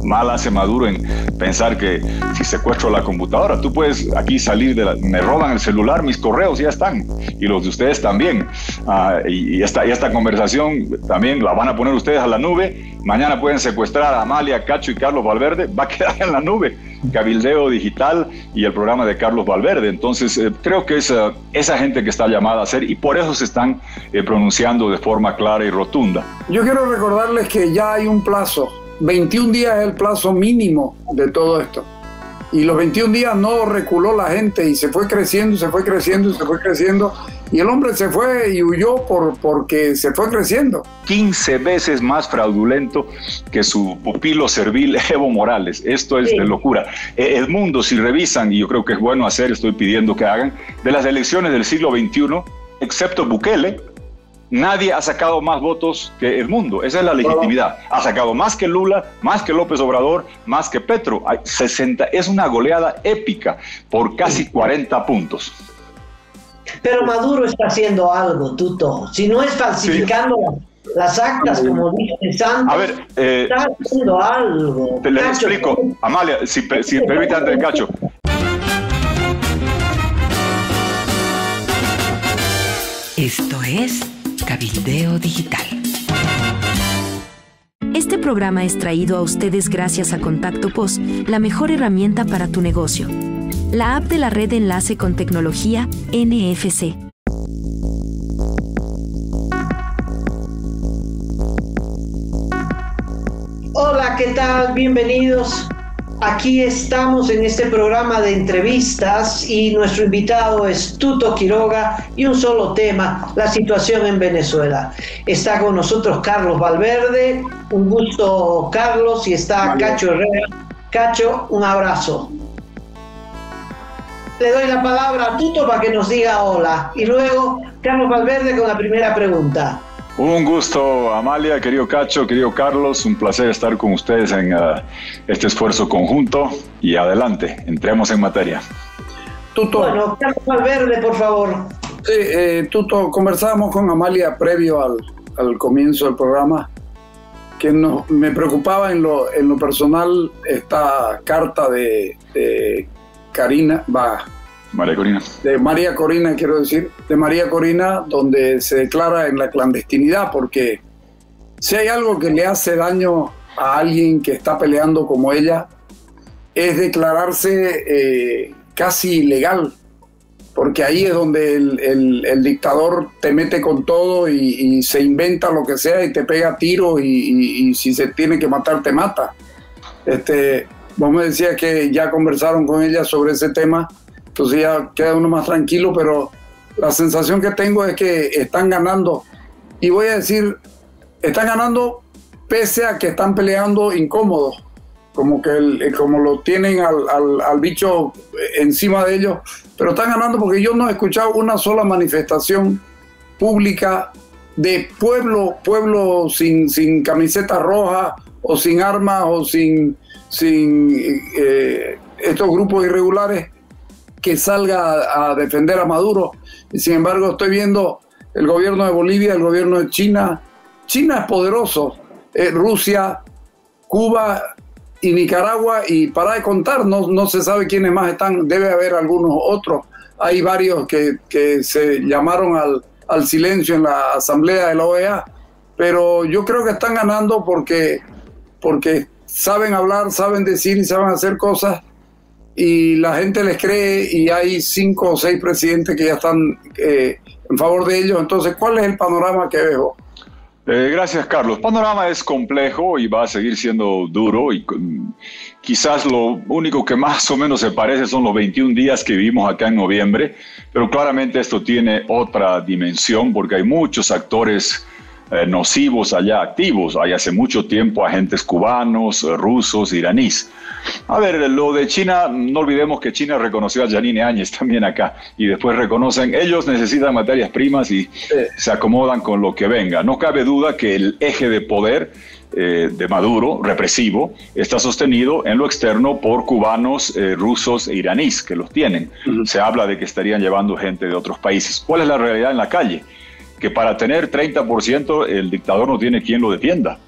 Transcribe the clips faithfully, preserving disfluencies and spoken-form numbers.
mal hace Maduro en pensar que si secuestro la computadora, tú puedes aquí salir de la, me roban el celular, mis correos ya están, y los de ustedes también. Uh, y, y, esta, y esta conversación también la van a poner ustedes a la nube. Mañana pueden secuestrar a Amalia, Cacho y Carlos Valverde, va a quedar en la nube. Cabildeo Digital y el programa de Carlos Valverde. Entonces, eh, creo que es uh, esa gente que está llamada a hacer, y por eso se están eh, pronunciando de forma clara y rotunda. Yo quiero recordarles que ya hay un plazo. veintiún días es el plazo mínimo de todo esto. Y los veintiún días no reculó la gente y se fue creciendo, se fue creciendo y se fue creciendo. Y el hombre se fue y huyó por, porque se fue creciendo. quince veces más fraudulento que su pupilo servil Evo Morales. Esto es sí. de locura. El mundo, si revisan, y yo creo que es bueno hacer, estoy pidiendo que hagan, de las elecciones del siglo veintiuno, excepto Bukele, nadie ha sacado más votos que el mundo. Esa es la legitimidad. Ha sacado más que Lula, más que López Obrador, más que Petro. Hay sesenta, es una goleada épica por casi cuarenta puntos. Pero Maduro está haciendo algo, Tuto. Si no es falsificando sí. las actas, como dice Santos, a ver, eh, está haciendo algo. Te les Cacho, explico. ¿Cómo? Amalia, si, si permite antes, Cacho. Esto es Cabildeo Digital. Este programa es traído a ustedes gracias a Contacto P O S, la mejor herramienta para tu negocio. La app de la red de enlace con tecnología N F C. Hola, ¿qué tal? Bienvenidos. Aquí estamos en este programa de entrevistas y nuestro invitado es Tuto Quiroga y un solo tema, la situación en Venezuela. Está con nosotros Carlos Valverde, un gusto Carlos, y está vale. Cacho Herrera. Cacho, un abrazo. Le doy la palabra a Tuto para que nos diga hola y luego Carlos Valverde con la primera pregunta. Un gusto, Amalia, querido Cacho, querido Carlos, un placer estar con ustedes en uh, este esfuerzo conjunto, y adelante, entremos en materia. Tuto. Bueno, Carlos Valverde, por favor. Sí, eh, Tuto, conversábamos con Amalia previo al, al comienzo del programa, que no, me preocupaba en lo, en lo personal esta carta de, de Karina, va, María Corina. De María Corina, quiero decir, de María Corina, donde se declara en la clandestinidad, porque si hay algo que le hace daño a alguien que está peleando como ella, es declararse eh, casi ilegal, porque ahí es donde el, el, el dictador te mete con todo y, y se inventa lo que sea y te pega tiros y, y, y si se tiene que matar, te mata. Este, vos me decías que ya conversaron con ella sobre ese tema. Entonces ya queda uno más tranquilo, pero la sensación que tengo es que están ganando. Y voy a decir, están ganando pese a que están peleando incómodos, como que el, como lo tienen al, al, al bicho encima de ellos, pero están ganando porque yo no he escuchado una sola manifestación pública de pueblo, pueblo sin, sin camiseta roja o sin armas o sin, sin eh, estos grupos irregulares que salga a, a defender a Maduro. Y sin embargo estoy viendo el gobierno de Bolivia, el gobierno de China. China es poderoso, eh, Rusia, Cuba y Nicaragua, y para de contar, no, no se sabe quiénes más están, debe haber algunos otros. Hay varios que, que se llamaron al, al silencio en la asamblea de la O E A, pero yo creo que están ganando porque, porque saben hablar, saben decir y saben hacer cosas, y la gente les cree, y hay cinco o seis presidentes que ya están eh, en favor de ellos. Entonces, ¿cuál es el panorama que veo? Eh, gracias, Carlos. El panorama es complejo y va a seguir siendo duro, y um, quizás lo único que más o menos se parece son los veintiún días que vivimos acá en noviembre, pero claramente esto tiene otra dimensión porque hay muchos actores eh, nocivos allá activos. Hay hace mucho tiempo agentes cubanos, eh, rusos, iraníes. A ver, lo de China, no olvidemos que China reconoció a Yanine Áñez también acá, y después reconocen, ellos necesitan materias primas y sí. se acomodan con lo que venga. No cabe duda que el eje de poder eh, de Maduro, represivo, está sostenido en lo externo por cubanos, eh, rusos e iraníes, que los tienen. Uh-huh. Se habla de que estarían llevando gente de otros países. ¿Cuál es la realidad en la calle? Que para tener treinta por ciento el dictador no tiene quien lo defienda.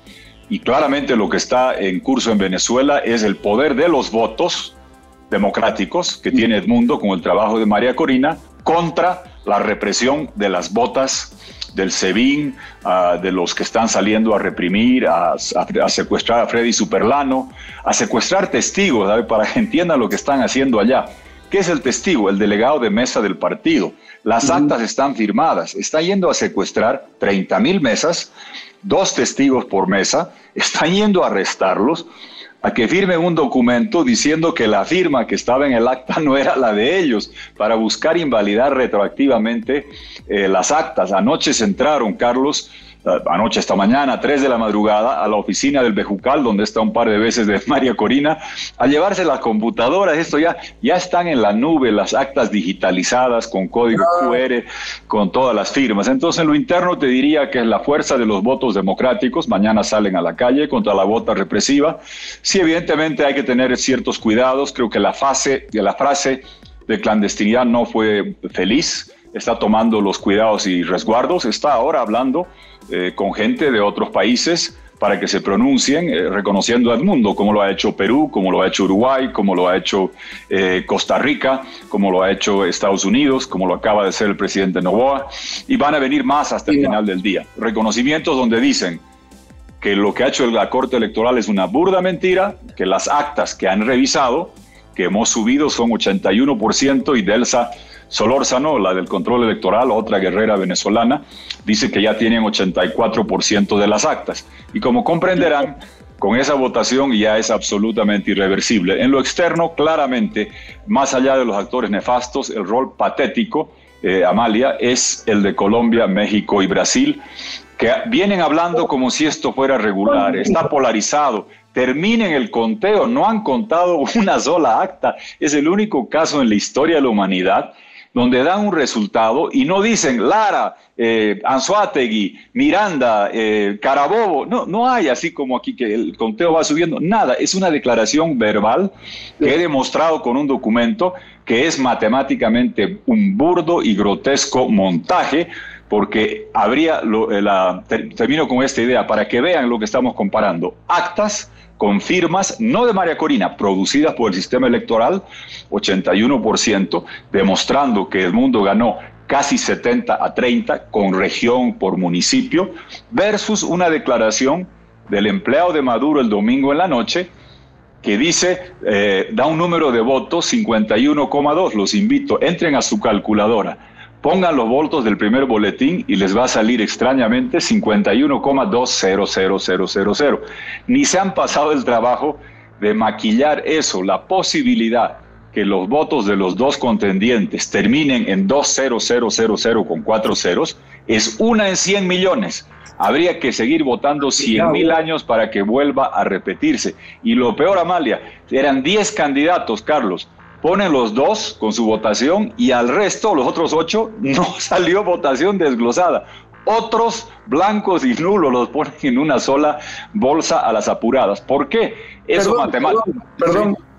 Y claramente lo que está en curso en Venezuela es el poder de los votos democráticos que tiene Edmundo con el trabajo de María Corina contra la represión de las botas del SEBIN, uh, de los que están saliendo a reprimir, a, a, a secuestrar a Freddy Superlano, a secuestrar testigos, ¿sabe? Para que entiendan lo que están haciendo allá. ¿Qué es el testigo? El delegado de mesa del partido. Las uh-huh. actas están firmadas. Está yendo a secuestrar treinta mil mesas, dos testigos por mesa, están yendo a arrestarlos, a que firmen un documento diciendo que la firma que estaba en el acta no era la de ellos, para buscar invalidar retroactivamente eh, las actas. Anoche se entraron, Carlos, uh, anoche esta mañana, a tres de la madrugada, a la oficina del Bejucal, donde está un par de veces de María Corina, a llevarse las computadoras. Esto ya, ya están en la nube, las actas digitalizadas con código Q R, con todas las firmas. Entonces, en lo interno te diría que es la fuerza de los votos democráticos. Mañana salen a la calle contra la bota represiva. Sí, evidentemente hay que tener ciertos cuidados. Creo que la fase, la frase de clandestinidad no fue feliz. Está tomando los cuidados y resguardos. Está ahora hablando eh, con gente de otros países para que se pronuncien, eh, reconociendo a Edmundo, como lo ha hecho Perú, como lo ha hecho Uruguay, como lo ha hecho eh, Costa Rica, como lo ha hecho Estados Unidos, como lo acaba de hacer el presidente Noboa. Y van a venir más hasta el final del día. Reconocimientos donde dicen que lo que ha hecho la Corte Electoral es una burda mentira, que las actas que han revisado, que hemos subido, son ochenta y uno por ciento, y Delsa Solórzano, la del control electoral, otra guerrera venezolana, dice que ya tienen ochenta y cuatro por ciento de las actas. Y como comprenderán, con esa votación ya es absolutamente irreversible. En lo externo, claramente, más allá de los actores nefastos, el rol patético, eh, Amalia, es el de Colombia, México y Brasil, que vienen hablando como si esto fuera regular. Está polarizado. Terminen el conteo. No han contado una sola acta. Es el único caso en la historia de la humanidad donde dan un resultado y no dicen Lara, eh, Anzoátegui, Miranda, eh, Carabobo. No, no hay así como aquí que el conteo va subiendo. Nada. Es una declaración verbal que he demostrado con un documento que es matemáticamente un burdo y grotesco montaje, porque habría, lo, la, ter, termino con esta idea, para que vean lo que estamos comparando. Actas con firmas, no de María Corina, producidas por el sistema electoral, ochenta y uno por ciento, demostrando que Edmundo ganó casi setenta a treinta, con región por municipio, versus una declaración del empleado de Maduro el domingo en la noche, que dice, eh, da un número de votos cincuenta y uno coma dos. Los invito, entren a su calculadora, pongan los votos del primer boletín y les va a salir extrañamente cincuenta y uno coma dos cero cero cero cero cero. Ni se han pasado el trabajo de maquillar eso, la posibilidad que los votos de los dos contendientes terminen en dos cero cero cero cero con cuatro ceros, es una en cien millones. Habría que seguir votando cien mil años para que vuelva a repetirse. Y lo peor, Amalia, eran diez candidatos, Carlos. Ponen los dos con su votación y al resto, los otros ocho, no salió votación desglosada. Otros blancos y nulos los ponen en una sola bolsa a las apuradas. ¿Por qué? Eso matemático. Perdón, perdón. Sí.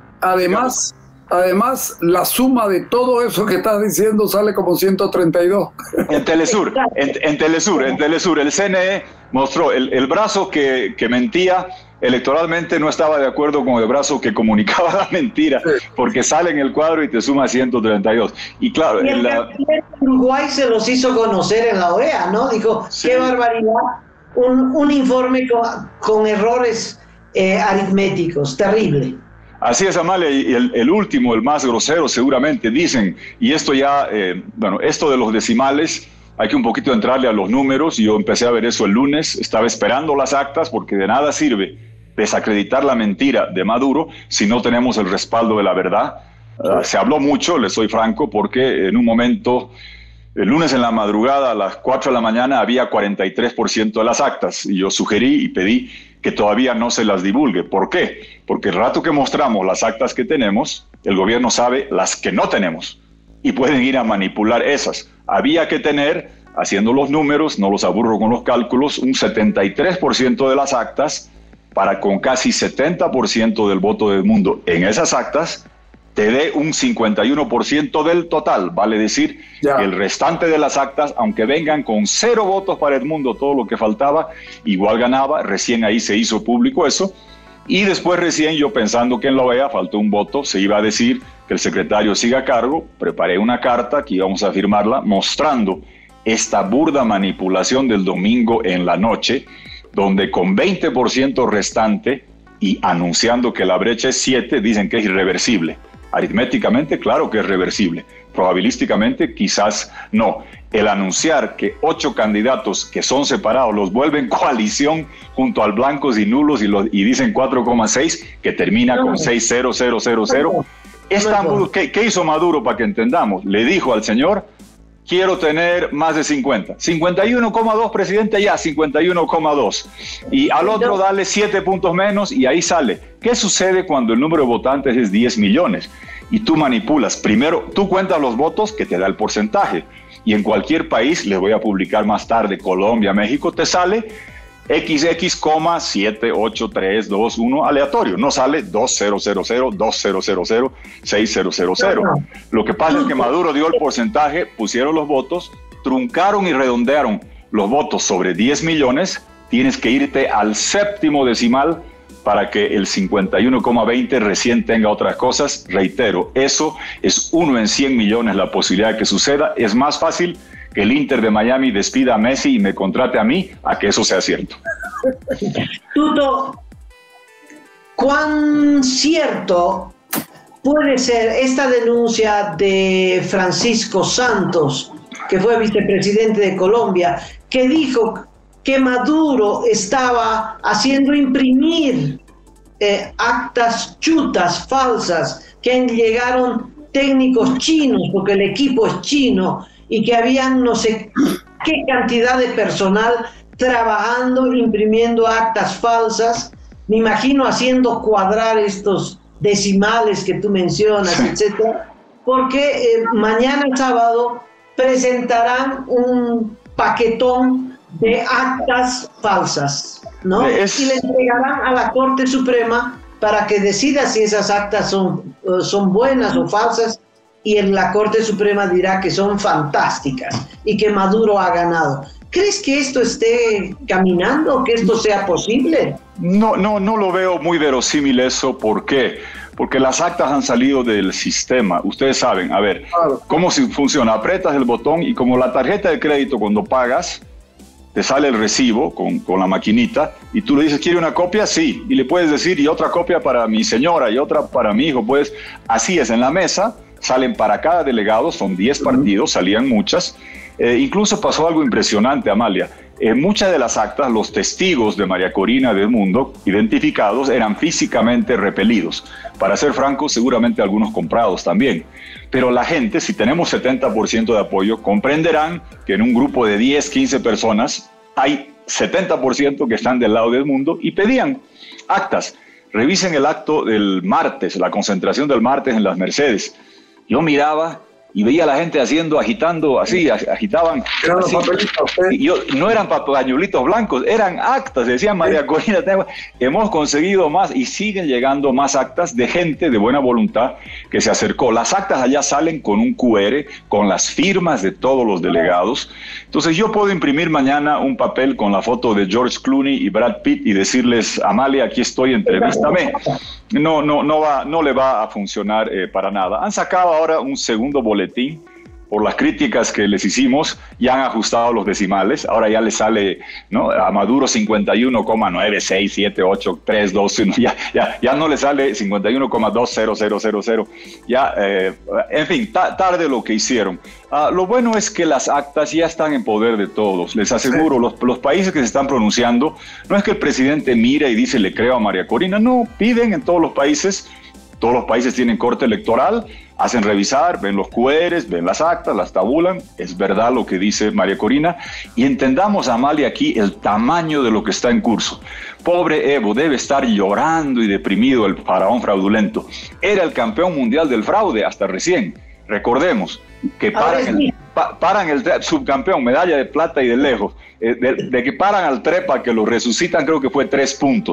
Además, además, la suma de todo eso que estás diciendo sale como ciento treinta y dos. En Telesur, en, en Telesur, en Telesur, el C N E mostró el, el brazo que, que mentía electoralmente no estaba de acuerdo con el brazo que comunicaba la mentira, sí, porque sale en el cuadro y te suma ciento treinta y dos. Y claro, y el la... Uruguay se los hizo conocer en la O E A, ¿no? Dijo, sí, qué barbaridad, un, un informe con, con errores eh, aritméticos, terrible. Así es, Amalia, y el, el último, el más grosero seguramente, dicen, y esto ya, eh, bueno, esto de los decimales, hay que un poquito entrarle a los números. Yo empecé a ver eso el lunes, estaba esperando las actas porque de nada sirve desacreditar la mentira de Maduro si no tenemos el respaldo de la verdad. Uh, se habló mucho, les soy franco, porque en un momento, el lunes en la madrugada a las cuatro de la mañana había cuarenta y tres por ciento de las actas y yo sugerí y pedí que todavía no se las divulgue. ¿Por qué? Porque el rato que mostramos las actas que tenemos, el gobierno sabe las que no tenemos y pueden ir a manipular esas. Había que tener, haciendo los números, no los aburro con los cálculos, un setenta y tres por ciento de las actas para con casi setenta por ciento del voto del mundo en esas actas te dé un cincuenta y uno por ciento del total, vale decir ya. que el restante de las actas, aunque vengan con cero votos para Edmundo, todo lo que faltaba, igual ganaba. Recién ahí se hizo público eso, y después recién yo, pensando que en la O E A faltó un voto, se iba a decir que el secretario siga a cargo. Preparé una carta que íbamos a firmarla mostrando esta burda manipulación del domingo en la noche, donde con veinte por ciento restante y anunciando que la brecha es siete, dicen que es irreversible. Aritméticamente, claro que es reversible. Probabilísticamente, quizás no. El anunciar que ocho candidatos que son separados los vuelven coalición junto al blancos y nulos y, los, y dicen cuatro coma seis, que termina no. con seis cero cero cero cero. Es tan burdo. ¿Qué, ¿Qué hizo Maduro para que entendamos? Le dijo al señor: quiero tener más de cincuenta. cincuenta y uno coma dos, presidente, ya, cincuenta y uno coma dos. Y al otro dale siete puntos menos y ahí sale. ¿Qué sucede cuando el número de votantes es diez millones? Y tú manipulas. Primero, tú cuentas los votos que te da el porcentaje. Y en cualquier país, les voy a publicar más tarde, Colombia, México, te sale equis equis, siete ocho tres dos uno aleatorio. No sale dos cero cero cero, dos cero cero cero, seis cero cero cero. Lo que pasa es que Maduro dio el porcentaje, pusieron los votos, truncaron y redondearon los votos sobre diez millones. Tienes que irte al séptimo decimal para que el cincuenta y uno coma veinte recién tenga otras cosas. Reitero, eso es uno en cien millones la posibilidad de que suceda. Es más fácil que el Inter de Miami despida a Messi y me contrate a mí a que eso sea cierto. Tuto, ¿cuán cierto puede ser esta denuncia de Francisco Santos, que fue vicepresidente de Colombia, que dijo que Maduro estaba haciendo imprimir eh, actas chutas, falsas, que llegaron técnicos chinos, porque el equipo es chino, y que habían no sé qué cantidad de personal trabajando, imprimiendo actas falsas, me imagino haciendo cuadrar estos decimales que tú mencionas, etcétera, porque eh, mañana sábado presentarán un paquetón de actas falsas, ¿no? Es... y le entregarán a la Corte Suprema para que decida si esas actas son, uh, son buenas o falsas, y en la Corte Suprema dirá que son fantásticas y que Maduro ha ganado. ¿Crees que esto esté caminando, que esto sea posible? No, no, no lo veo muy verosímil eso. ¿Por qué? Porque las actas han salido del sistema. Ustedes saben, a ver, claro. ¿Cómo funciona? Apretas el botón y como la tarjeta de crédito, cuando pagas, te sale el recibo con, con la maquinita y tú le dices, ¿quiere una copia? Sí. Y le puedes decir, y otra copia para mi señora y otra para mi hijo. Pues así es, en la mesa salen para cada delegado, son diez partidos, salían muchas. Eh, incluso pasó algo impresionante, Amalia. En muchas de las actas, los testigos de María Corina de Edmundo, identificados, eran físicamente repelidos. Para ser francos, seguramente algunos comprados también. Pero la gente, si tenemos setenta por ciento de apoyo, comprenderán que en un grupo de diez, quince personas, hay setenta por ciento que están del lado de Edmundo y pedían actas. Revisen el acto del martes, la concentración del martes en las Mercedes. Yo miraba y veía a la gente haciendo, agitando, así, agitaban. Eran así. Los papelitos, ¿eh? Yo, no eran pañuelitos blancos, eran actas, decían María Corina. Hemos conseguido más y siguen llegando más actas de gente de buena voluntad que se acercó. Las actas allá salen con un cu erre, con las firmas de todos los delegados. Entonces yo puedo imprimir mañana un papel con la foto de George Clooney y Brad Pitt y decirles, Amalia, aquí estoy, entrevístame. No, no, no, va, no le va a funcionar eh, para nada. Han sacado ahora un segundo boletín por las críticas que les hicimos, ya han ajustado los decimales, ahora ya le sale, ¿no?, a Maduro cincuenta y uno coma nueve seis siete ocho tres dos, ya, ya, ya no le sale cincuenta y uno coma dos cero cero cero cero, ya, eh, en fin, ta tarde lo que hicieron. Uh, lo bueno es que las actas ya están en poder de todos, les aseguro, los, los países que se están pronunciando, no es que el presidente mira y dice le creo a María Corina, no, piden en todos los países. Todos los países tienen corte electoral, hacen revisar, ven los cu erres, ven las actas, las tabulan, es verdad lo que dice María Corina, y entendamos, Amalia, aquí el tamaño de lo que está en curso. Pobre Evo, debe estar llorando y deprimido el faraón fraudulento. Era el campeón mundial del fraude hasta recién. Recordemos que paran el, pa, paran el subcampeón, medalla de plata y de lejos, eh, de, de que paran al Trepa, que lo resucitan, creo que fue tres puntos.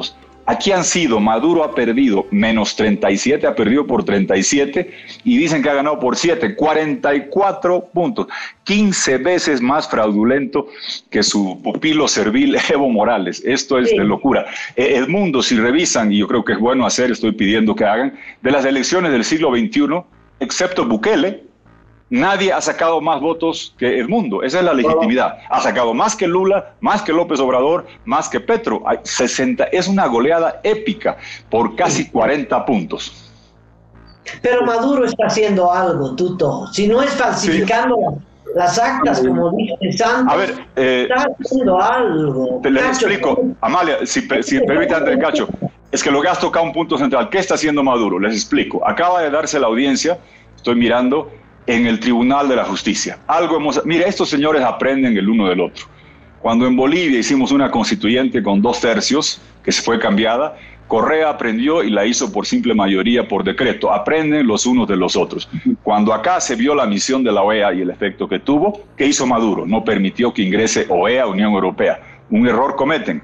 Aquí han sido, Maduro ha perdido menos treinta y siete, ha perdido por treinta y siete y dicen que ha ganado por siete, cuarenta y cuatro puntos, quince veces más fraudulento que su pupilo servil Evo Morales. Esto es sí. de locura. El mundo, si revisan, y yo creo que es bueno hacer, estoy pidiendo que hagan, de las elecciones del siglo veintiuno, excepto Bukele, nadie ha sacado más votos que Edmundo. Esa es la legitimidad. Ha sacado más que Lula, más que López Obrador, más que Petro. Hay sesenta, es una goleada épica por casi cuarenta puntos. Pero Maduro está haciendo algo, Tuto. Si no es falsificando sí. las actas, como dice Santos, a ver, eh, está haciendo algo. Te les explico, Amalia, si, si permite, Andrés Cacho, es que lo que has tocado un punto central. ¿Qué está haciendo Maduro? Les explico. Acaba de darse la audiencia, estoy mirando, en el Tribunal de la Justicia. Algo hemos... Mira, estos señores aprenden el uno del otro. Cuando en Bolivia hicimos una constituyente con dos tercios, que se fue cambiada, Correa aprendió y la hizo por simple mayoría, por decreto. Aprenden los unos de los otros. Cuando acá se vio la misión de la O E A y el efecto que tuvo, ¿qué hizo Maduro? No permitió que ingrese O E A, Unión Europea. Un error cometen.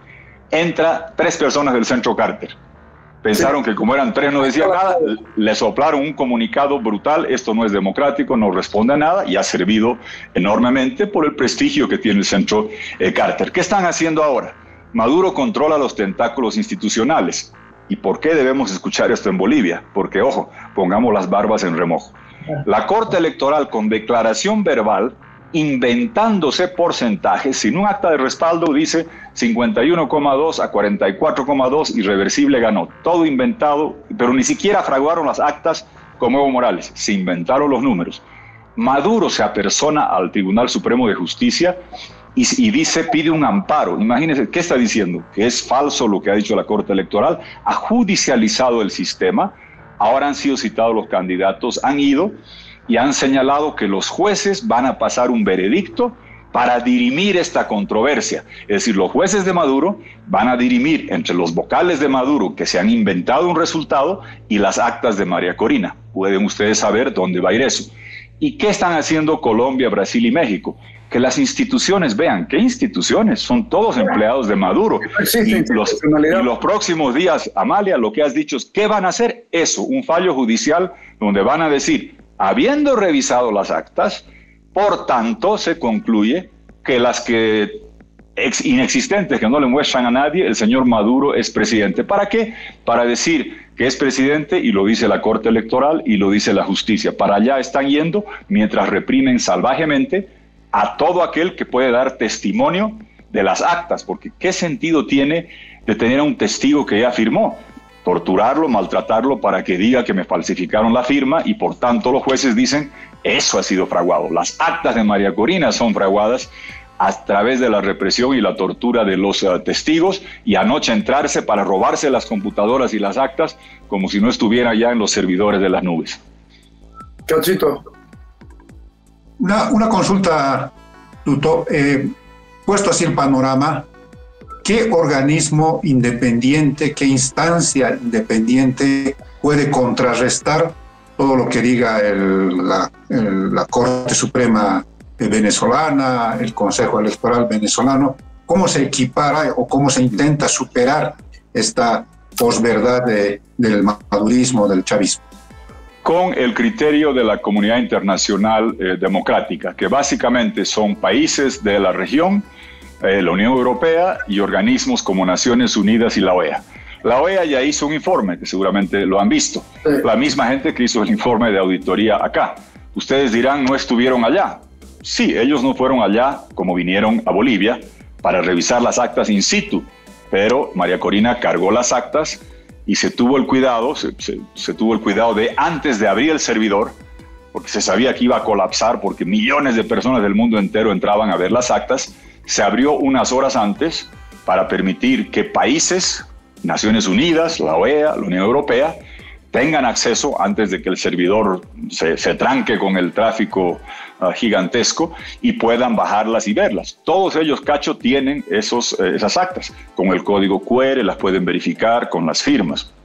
Entra tres personas del Centro Carter. Pensaron que como eran tres no decían nada, le soplaron un comunicado brutal, esto no es democrático, no responde a nada, y ha servido enormemente por el prestigio que tiene el Centro eh, Carter. ¿Qué están haciendo ahora? Maduro controla los tentáculos institucionales. ¿Y por qué debemos escuchar esto en Bolivia? Porque, ojo, pongamos las barbas en remojo. La Corte Electoral, con declaración verbal, inventándose porcentajes, sin un acta de respaldo, dice cincuenta y uno coma dos a cuarenta y cuatro coma dos, irreversible ganó. Todo inventado, pero ni siquiera fraguaron las actas como Evo Morales, se inventaron los números. Maduro se apersona al Tribunal Supremo de Justicia y, y dice, pide un amparo. Imagínense, ¿qué está diciendo? Que es falso lo que ha dicho la Corte Electoral, ha judicializado el sistema, ahora han sido citados los candidatos, han ido y han señalado que los jueces van a pasar un veredicto para dirimir esta controversia. Es decir, los jueces de Maduro van a dirimir entre los vocales de Maduro que se han inventado un resultado y las actas de María Corina. Pueden ustedes saber dónde va a ir eso. ¿Y qué están haciendo Colombia, Brasil y México? Que las instituciones vean, ¿qué instituciones? Son todos empleados de Maduro. Y los, y los próximos días, Amalia, lo que has dicho es, ¿qué van a hacer? Eso, un fallo judicial donde van a decir, habiendo revisado las actas, por tanto, se concluye que las que ex inexistentes, que no le muestran a nadie, el señor Maduro es presidente. ¿Para qué? Para decir que es presidente, y lo dice la Corte Electoral y lo dice la justicia. Para allá están yendo mientras reprimen salvajemente a todo aquel que puede dar testimonio de las actas, porque ¿qué sentido tiene de tener a un testigo que ya firmó? Torturarlo, maltratarlo para que diga que me falsificaron la firma, y por tanto los jueces dicen eso ha sido fraguado. Las actas de María Corina son fraguadas a través de la represión y la tortura de los uh, testigos, y anoche entrarse para robarse las computadoras y las actas como si no estuviera ya en los servidores de las nubes. Cachito. Una, una consulta, Tuto. Eh, puesto así el panorama, ¿qué organismo independiente, qué instancia independiente puede contrarrestar todo lo que diga el, la, el, la Corte Suprema venezolana, el Consejo Electoral venezolano? ¿Cómo se equipara o cómo se intenta superar esta posverdad de, del madurismo, del chavismo? Con el criterio de la comunidad internacional eh, democrática, que básicamente son países de la región, eh, la Unión Europea y organismos como Naciones Unidas y la O E A. La O E A ya hizo un informe, que seguramente lo han visto, sí. La misma gente que hizo el informe de auditoría acá. Ustedes dirán, no estuvieron allá. Sí, ellos no fueron allá como vinieron a Bolivia para revisar las actas in situ, pero María Corina cargó las actas y se tuvo el cuidado, se, se, se tuvo el cuidado de, antes de abrir el servidor, porque se sabía que iba a colapsar porque millones de personas del mundo entero entraban a ver las actas, se abrió unas horas antes para permitir que países, Naciones Unidas, la O E A, la Unión Europea, tengan acceso antes de que el servidor se, se tranque con el tráfico uh, gigantesco y puedan bajarlas y verlas. Todos ellos, Cacho, tienen esos, eh, esas actas. Con el código Q R las pueden verificar con las firmas.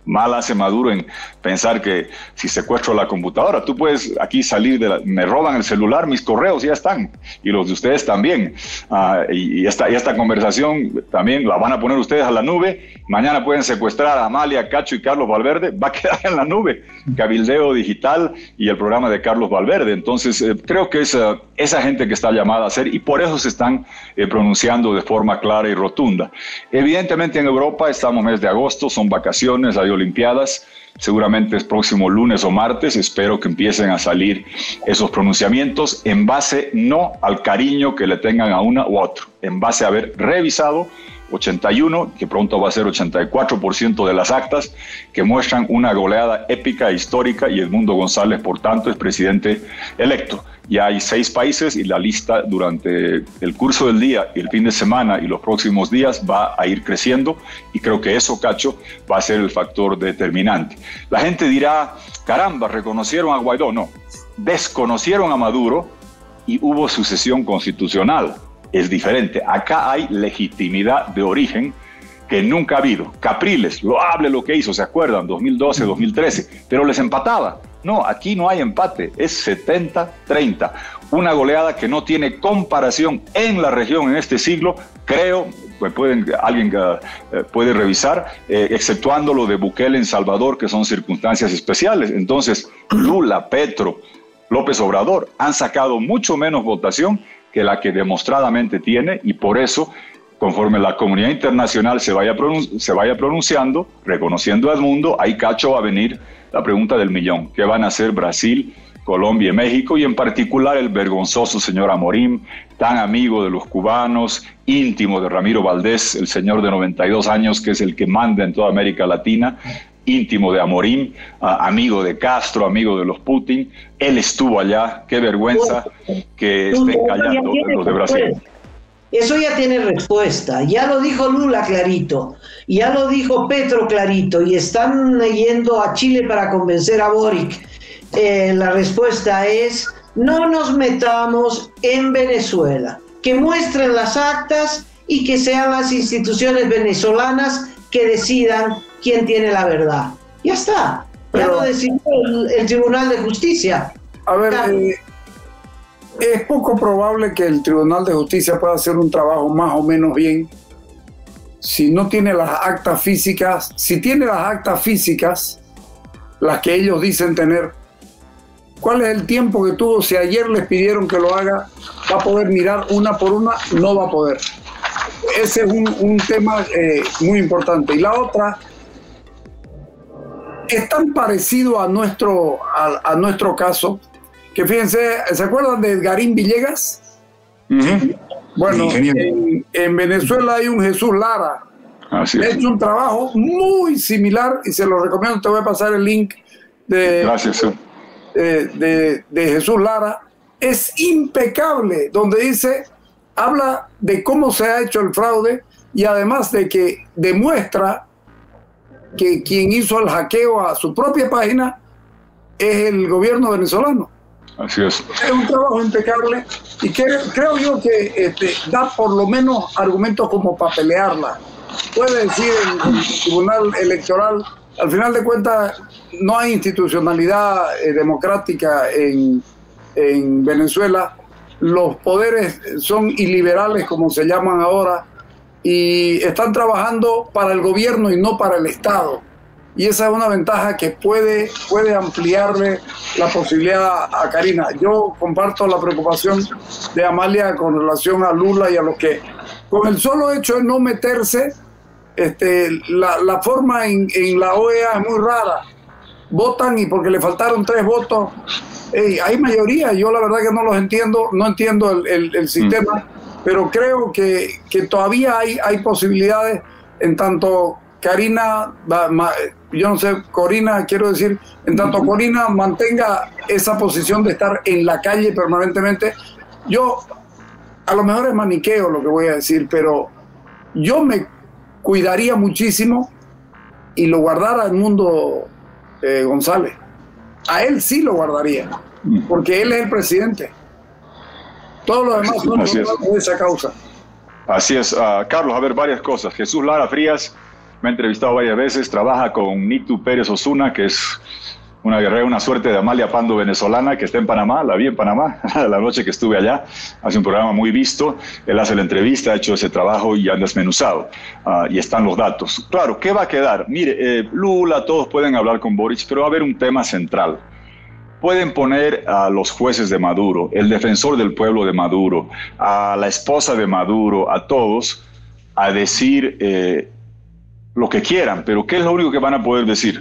Mal hace Maduro en pensar que si secuestro la computadora, tú puedes aquí salir de la, me roban el celular, mis correos ya están, y los de ustedes también. Uh, y, y, esta, y esta conversación también la van a poner ustedes a la nube. Mañana pueden secuestrar a Amalia, Cacho y Carlos Valverde, va a quedar en la nube. Cabildeo Digital y el programa de Carlos Valverde. Entonces, eh, creo que es uh, esa gente que está llamada a hacer, y por eso se están eh, pronunciando de forma clara y rotunda. Evidentemente en Europa estamos mes de agosto, son vacaciones, hay Olimpiadas, seguramente es próximo lunes o martes, espero que empiecen a salir esos pronunciamientos en base no al cariño que le tengan a una u otro, en base a haber revisado ochenta y uno, que pronto va a ser ochenta y cuatro por ciento de las actas, que muestran una goleada épica e histórica, y Edmundo González, por tanto, es presidente electo. Ya hay seis países y la lista durante el curso del día y el fin de semana y los próximos días va a ir creciendo, y creo que eso, Cacho, va a ser el factor determinante. La gente dirá, caramba, reconocieron a Guaidó. No, desconocieron a Maduro y hubo sucesión constitucional. Es diferente. Acá hay legitimidad de origen que nunca ha habido. Capriles, loable lo que hizo, ¿se acuerdan? dos mil doce, dos mil trece, pero les empataba. No, aquí no hay empate, es setenta treinta. Una goleada que no tiene comparación en la región en este siglo, creo, pues pueden, alguien uh, puede revisar, eh, exceptuando lo de Bukele en Salvador, que son circunstancias especiales. Entonces, Lula, Petro, López Obrador han sacado mucho menos votación que la que demostradamente tiene, y por eso, conforme la comunidad internacional se vaya, pronun- se vaya pronunciando, reconociendo a Edmundo, ahí, Cacho, va a venir la pregunta del millón. ¿Qué van a hacer Brasil, Colombia y México? Y en particular el vergonzoso señor Amorim, tan amigo de los cubanos, íntimo de Ramiro Valdés, el señor de noventa y dos años, que es el que manda en toda América Latina, íntimo de Amorim, uh, amigo de Castro, amigo de los Putin. Él estuvo allá. Qué vergüenza que estén callando los de Brasil. Eso ya tiene respuesta. Ya lo dijo Lula clarito, ya lo dijo Petro clarito, y están yendo a Chile para convencer a Boric. Eh, la respuesta es: no nos metamos en Venezuela, que muestren las actas y que sean las instituciones venezolanas que decidan quién tiene la verdad. Ya está, pero ya lo decidió el, el Tribunal de Justicia. A ver, eh, es poco probable que el Tribunal de Justicia pueda hacer un trabajo más o menos bien si no tiene las actas físicas. Si tiene las actas físicas, las que ellos dicen tener, ¿cuál es el tiempo que tuvo? Si ayer les pidieron que lo haga, ¿va a poder mirar una por una? No va a poder. Ese es un, un tema eh, muy importante. Y la otra, es tan parecido a nuestro, a, a nuestro caso, que fíjense, ¿se acuerdan de Edgarín Villegas? Uh-huh. Bueno, en, en Venezuela hay un Jesús Lara. Así es. Ha hecho un trabajo muy similar, y se lo recomiendo. Te voy a pasar el link de, Gracias, sí. de, de, de Jesús Lara. Es impecable, donde dice, habla de cómo se ha hecho el fraude, y además de que demuestra que quien hizo el hackeo a su propia página es el gobierno venezolano. Así es. Es un trabajo impecable, y que, creo yo que este, da por lo menos argumentos como para pelearla. Puede decir el, el Tribunal Electoral, al final de cuentas no hay institucionalidad eh, democrática en, en Venezuela. Los poderes son iliberales, como se llaman ahora, y están trabajando para el gobierno y no para el Estado. Y esa es una ventaja que puede, puede ampliarle la posibilidad a Karina. Yo comparto la preocupación de Amalia con relación a Lula y a los que, con el solo hecho de no meterse, este, la, la forma en, en la O E A es muy rara. Votan y porque le faltaron tres votos, hey, hay mayoría. Yo la verdad que no los entiendo, no entiendo el, el, el sistema, mm. pero creo que, que todavía hay, hay posibilidades en tanto Karina, yo no sé, Corina, quiero decir, en tanto Corina mantenga esa posición de estar en la calle permanentemente. Yo, a lo mejor es maniqueo lo que voy a decir, pero yo me cuidaría muchísimo y lo guardara a Edmundo eh, González. A él sí lo guardaría, porque él es el presidente. Todos los demás son de esa causa. Así es. Uh, Carlos, a ver, varias cosas. Jesús Lara Frías me ha entrevistado varias veces, trabaja con Nitu Pérez Osuna, que es una guerrera, una suerte de Amalia Pando venezolana, que está en Panamá, la vi en Panamá, la noche que estuve allá, hace un programa muy visto, él hace la entrevista, ha hecho ese trabajo y han desmenuzado, uh, y están los datos. Claro, ¿qué va a quedar? Mire, eh, Lula, todos pueden hablar con Boric, pero va a haber un tema central. Pueden poner a los jueces de Maduro, el defensor del pueblo de Maduro, a la esposa de Maduro, a todos, a decir eh, lo que quieran, pero ¿qué es lo único que van a poder decir?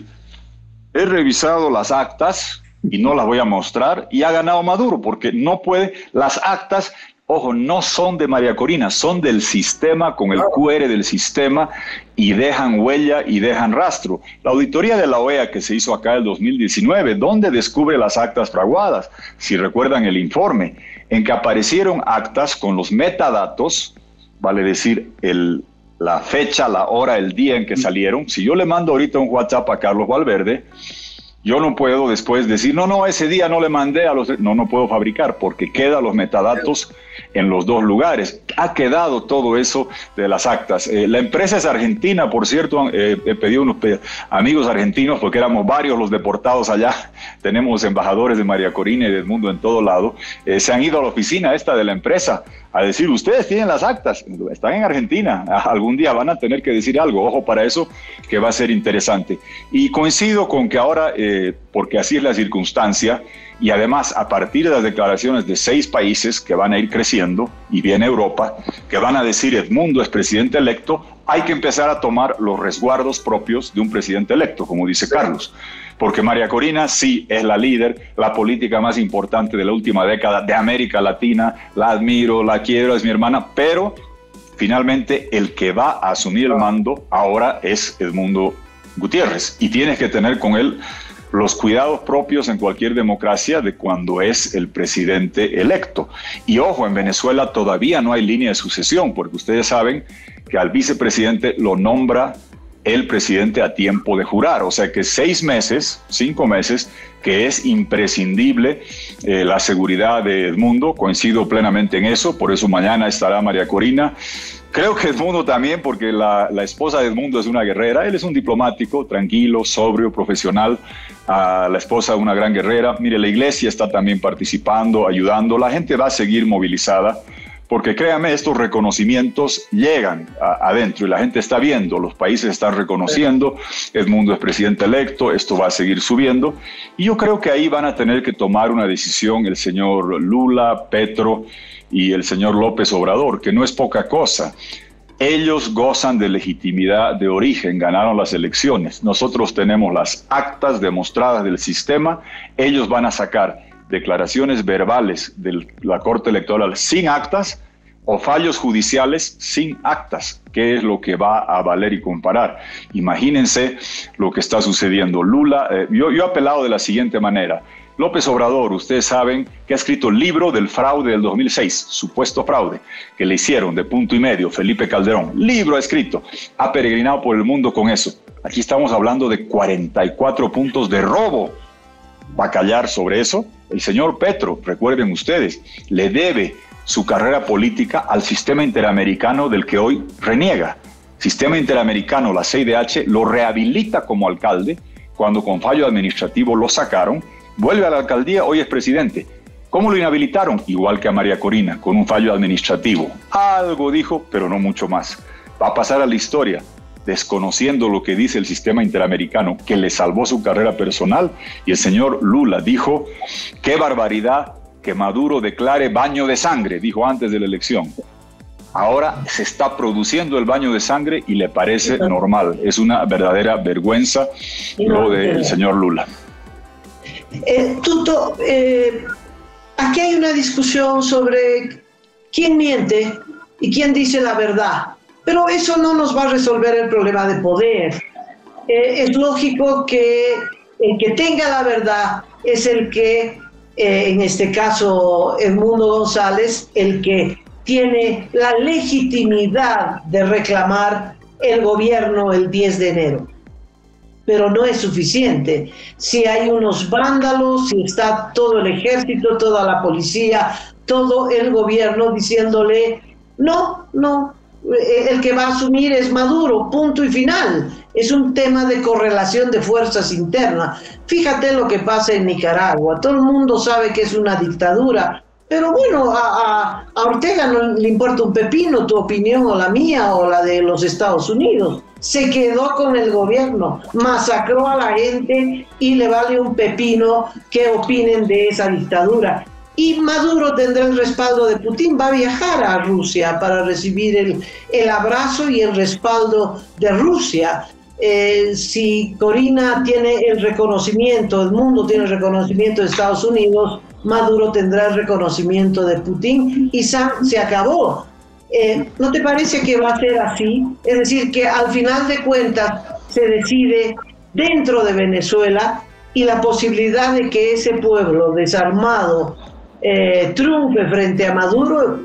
He revisado las actas y no las voy a mostrar y ha ganado Maduro porque no puede. Las actas, ojo, no son de María Corina, son del sistema, con el Q R del sistema, y dejan huella y dejan rastro. La auditoría de la O E A que se hizo acá en el dos mil diecinueve, ¿dónde descubre las actas fraguadas? Si recuerdan el informe, en que aparecieron actas con los metadatos, vale decir, el... la fecha, la hora, el día en que salieron. Si yo le mando ahorita un WhatsApp a Carlos Valverde, yo no puedo después decir, no, no, ese día no le mandé a los... No, no puedo fabricar porque quedan los metadatos en los dos lugares. Ha quedado todo eso de las actas. Eh, la empresa es argentina, por cierto. Eh, he pedido unos pe- amigos argentinos porque éramos varios los deportados allá. Tenemos embajadores de María Corina y del mundo en todo lado. Eh, se han ido a la oficina esta de la empresa a decir, ustedes tienen las actas, están en Argentina, algún día van a tener que decir algo, ojo para eso, que va a ser interesante. Y coincido con que ahora, eh, porque así es la circunstancia, y además a partir de las declaraciones de seis países que van a ir creciendo, y viene Europa, que van a decir Edmundo es presidente electo, hay que empezar a tomar los resguardos propios de un presidente electo, como dice Carlos. Porque María Corina sí es la líder, la política más importante de la última década de América Latina, la admiro, la quiero, es mi hermana, pero finalmente el que va a asumir el mando ahora es Edmundo Gutiérrez y tienes que tener con él los cuidados propios en cualquier democracia de cuando es el presidente electo. Y ojo, en Venezuela todavía no hay línea de sucesión, porque ustedes saben que al vicepresidente lo nombra el presidente a tiempo de jurar, o sea que seis meses, cinco meses, que es imprescindible eh, la seguridad de Edmundo, coincido plenamente en eso, por eso mañana estará María Corina. Creo que Edmundo también, porque la, la esposa de Edmundo es una guerrera, él es un diplomático, tranquilo, sobrio, profesional, a la esposa una gran guerrera. Mire, la iglesia está también participando, ayudando, la gente va a seguir movilizada, porque créame, estos reconocimientos llegan a, adentro y la gente está viendo, los países están reconociendo, Edmundo es presidente electo, esto va a seguir subiendo y yo creo que ahí van a tener que tomar una decisión el señor Lula, Petro y el señor López Obrador, que no es poca cosa. Ellos gozan de legitimidad de origen, ganaron las elecciones, nosotros tenemos las actas demostradas del sistema, ellos van a sacar declaraciones verbales de la Corte Electoral sin actas o fallos judiciales sin actas, que es lo que va a valer y comparar. Imagínense lo que está sucediendo. Lula, eh, yo, yo he apelado de la siguiente manera. López Obrador, ustedes saben que ha escrito el libro del fraude del dos mil seis, supuesto fraude, que le hicieron de punto y medio Felipe Calderón. Libro ha escrito, ha peregrinado por el mundo con eso. Aquí estamos hablando de cuarenta y cuatro puntos de robo. ¿Va a callar sobre eso? El señor Petro, recuerden ustedes, le debe su carrera política al sistema interamericano del que hoy reniega. Sistema interamericano, la C I D H, lo rehabilita como alcalde cuando con fallo administrativo lo sacaron, vuelve a la alcaldía, hoy es presidente. ¿Cómo lo inhabilitaron? Igual que a María Corina, con un fallo administrativo. Algo dijo, pero no mucho más. Va a pasar a la historia, desconociendo lo que dice el sistema interamericano, que le salvó su carrera personal, y el señor Lula dijo, qué barbaridad que Maduro declare baño de sangre, dijo antes de la elección. Ahora se está produciendo el baño de sangre y le parece normal. Es una verdadera vergüenza lo del señor Lula. Eh, Tuto, eh, aquí hay una discusión sobre quién miente y quién dice la verdad. Pero eso no nos va a resolver el problema de poder. Eh, es lógico que el que tenga la verdad es el que, eh, en este caso Edmundo González, el que tiene la legitimidad de reclamar el gobierno el diez de enero. Pero no es suficiente. Si hay unos vándalos, si está todo el ejército, toda la policía, todo el gobierno diciéndole, no, no, el que va a asumir es Maduro, punto y final. Es un tema de correlación de fuerzas internas. Fíjate lo que pasa en Nicaragua. Todo el mundo sabe que es una dictadura, pero bueno, a, a, a Ortega no le importa un pepino tu opinión o la mía o la de los Estados Unidos. Se quedó con el gobierno, masacró a la gente y le vale un pepino qué opinen de esa dictadura. Y Maduro tendrá el respaldo de Putin, va a viajar a Rusia para recibir el, el abrazo y el respaldo de Rusia. Eh, si Corina tiene el reconocimiento, el mundo tiene el reconocimiento de Estados Unidos, Maduro tendrá el reconocimiento de Putin y se acabó. Eh, ¿No te parece que va a ser así? Es decir, que al final de cuentas se decide dentro de Venezuela y la posibilidad de que ese pueblo desarmado eh, triunfe frente a Maduro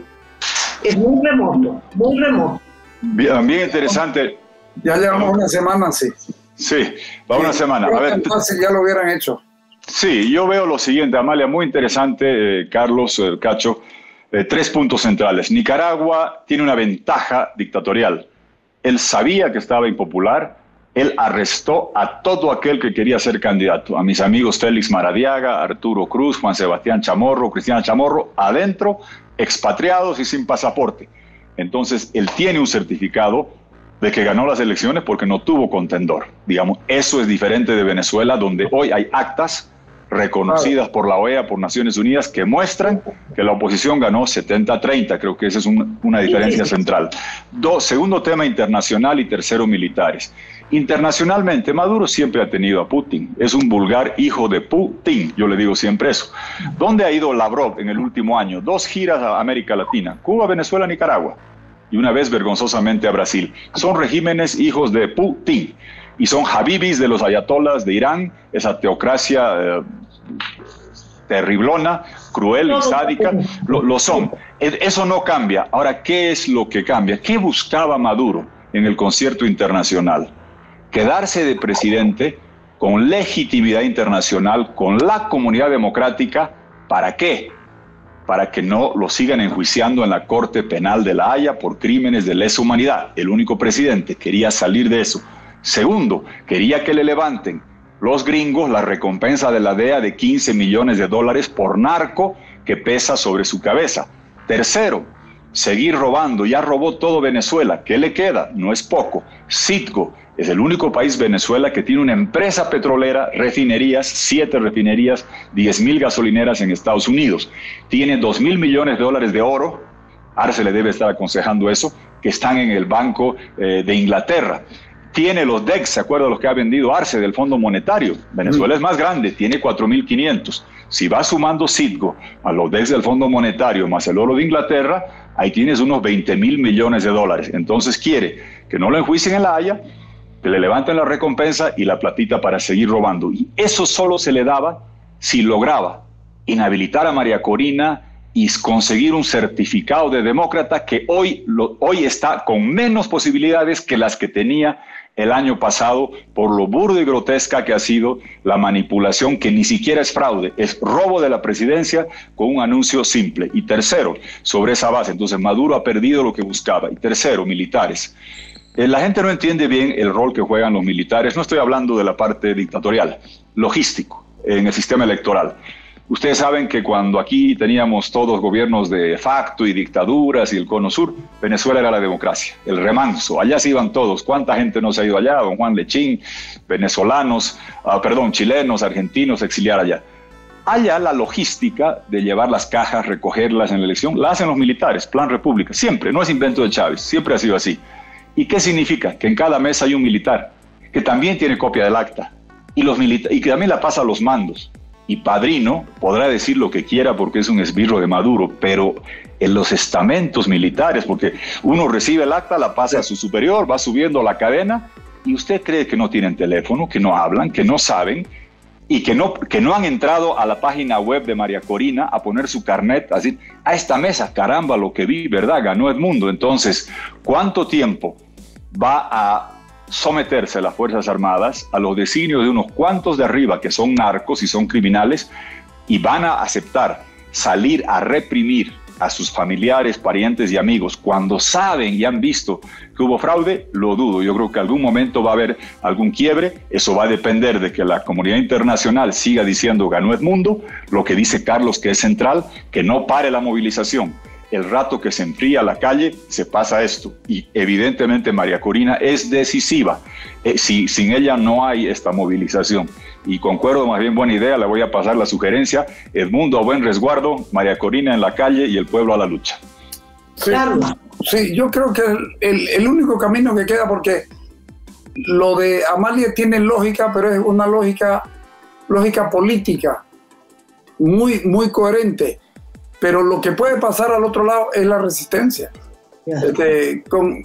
es muy remoto, muy remoto. Bien, bien interesante. Ya llevamos una semana, sí. Sí, va una semana. A ver, entonces ya lo hubieran hecho. Sí, yo veo lo siguiente, Amalia, muy interesante, eh, Carlos, eh, Cacho, eh, tres puntos centrales. Nicaragua tiene una ventaja dictatorial. Él sabía que estaba impopular, él arrestó a todo aquel que quería ser candidato, a mis amigos Félix Maradiaga, Arturo Cruz, Juan Sebastián Chamorro, Cristiana Chamorro, adentro, expatriados y sin pasaporte. Entonces, él tiene un certificado de que ganó las elecciones porque no tuvo contendor. Digamos, eso es diferente de Venezuela, donde hoy hay actas reconocidas por la O E A, por Naciones Unidas, que muestran que la oposición ganó setenta a treinta. Creo que esa es un, una diferencia central. Dos, segundo tema, internacional, y tercero, militares. Internacionalmente, Maduro siempre ha tenido a Putin. Es un vulgar hijo de Putin, yo le digo siempre eso. ¿Dónde ha ido Lavrov en el último año? Dos giras a América Latina, Cuba, Venezuela, Nicaragua, y una vez vergonzosamente a Brasil. Son regímenes hijos de Putin y son habibis de los ayatolas de Irán, esa teocracia eh, terriblona, cruel y sádica, lo, lo son. Eso no cambia. Ahora, ¿qué es lo que cambia? ¿Qué buscaba Maduro en el concierto internacional? Quedarse de presidente con legitimidad internacional, con la comunidad democrática. ¿Para qué? Para que no lo sigan enjuiciando en la Corte Penal de La Haya por crímenes de lesa humanidad. El único presidente quería salir de eso. Segundo, quería que le levanten los gringos la recompensa de la D E A de quince millones de dólares por narco que pesa sobre su cabeza. Tercero, seguir robando. Ya robó todo Venezuela. ¿Qué le queda? No es poco. Citgo es el único país, Venezuela, que tiene una empresa petrolera, refinerías, siete refinerías, diez mil gasolineras en Estados Unidos. Tiene dos mil millones de dólares de oro. Arce le debe estar aconsejando eso, que están en el Banco eh, de Inglaterra. Tiene los D E X, ¿se acuerda de los que ha vendido Arce del Fondo Monetario? Venezuela mm. es más grande, tiene cuatro mil quinientos. Si va sumando Citgo a los D E X del Fondo Monetario más el oro de Inglaterra, ahí tienes unos veinte mil millones de dólares. Entonces quiere que no lo enjuicien en La Haya, que le levanten la recompensa y la platita para seguir robando. Y eso solo se le daba si lograba inhabilitar a María Corina y conseguir un certificado de demócrata que hoy, lo, hoy está con menos posibilidades que las que tenía el año pasado por lo burdo y grotesca que ha sido la manipulación, que ni siquiera es fraude, es robo de la presidencia con un anuncio simple. Y tercero, sobre esa base, entonces Maduro ha perdido lo que buscaba. Y tercero, militares. Eh, la gente no entiende bien el rol que juegan los militares. No estoy hablando de la parte dictatorial, logístico, en el sistema electoral. Ustedes saben que cuando aquí teníamos todos gobiernos de facto y dictaduras y el cono sur, Venezuela era la democracia, el remanso. Allá se iban todos. ¿Cuánta gente no se ha ido allá? Don Juan Lechín, venezolanos, uh, perdón, chilenos, argentinos, exiliar allá. Allá la logística de llevar las cajas, recogerlas en la elección, la hacen los militares, Plan República. Siempre, no es invento de Chávez, siempre ha sido así. ¿Y qué significa? Que en cada mesa hay un militar que también tiene copia del acta y, los milita- y que también la pasa a los mandos. Y Padrino podrá decir lo que quiera porque es un esbirro de Maduro, pero en los estamentos militares, porque uno recibe el acta, la pasa a su superior, va subiendo la cadena, y usted cree que no tienen teléfono, que no hablan, que no saben, y que no, que no han entrado a la página web de María Corina a poner su carnet, a decir, a esta mesa, caramba, lo que vi, ¿verdad? Ganó Edmundo. Entonces, ¿cuánto tiempo va a someterse las Fuerzas Armadas a los designios de unos cuantos de arriba que son narcos y son criminales y van a aceptar salir a reprimir a sus familiares, parientes y amigos, cuando saben y han visto que hubo fraude, lo dudo. Yo creo que algún momento va a haber algún quiebre. Eso va a depender de que la comunidad internacional siga diciendo ganó Edmundo, lo que dice Carlos que es central, que no pare la movilización. El rato que se enfría la calle, se pasa esto. Y evidentemente María Corina es decisiva. Eh, si, sin ella no hay esta movilización. Y concuerdo, más bien buena idea, le voy a pasar la sugerencia. Edmundo a buen resguardo, María Corina en la calle y el pueblo a la lucha. Sí, sí, yo creo que el, el, el único camino que queda, porque lo de Amalia tiene lógica, pero es una lógica, lógica política, muy, muy coherente. Pero lo que puede pasar al otro lado es la resistencia. Yeah. Este, con,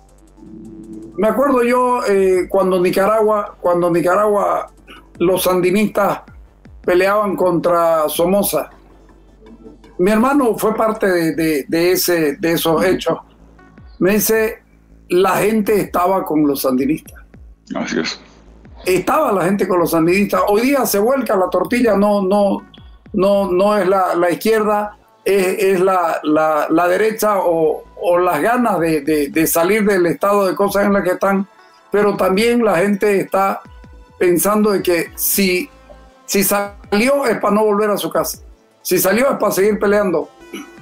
me acuerdo yo eh, cuando Nicaragua, cuando Nicaragua los sandinistas peleaban contra Somoza. Mi hermano fue parte de, de, de, ese, de esos hechos. Me dice, la gente estaba con los sandinistas. Así es. Estaba la gente con los sandinistas. Hoy día se vuelca la tortilla, no, no, no, no es la, la izquierda, es, es la, la, la derecha o, o las ganas de, de, de salir del estado de cosas en las que están, pero también la gente está pensando de que si, si salió es para no volver a su casa, si salió es para seguir peleando,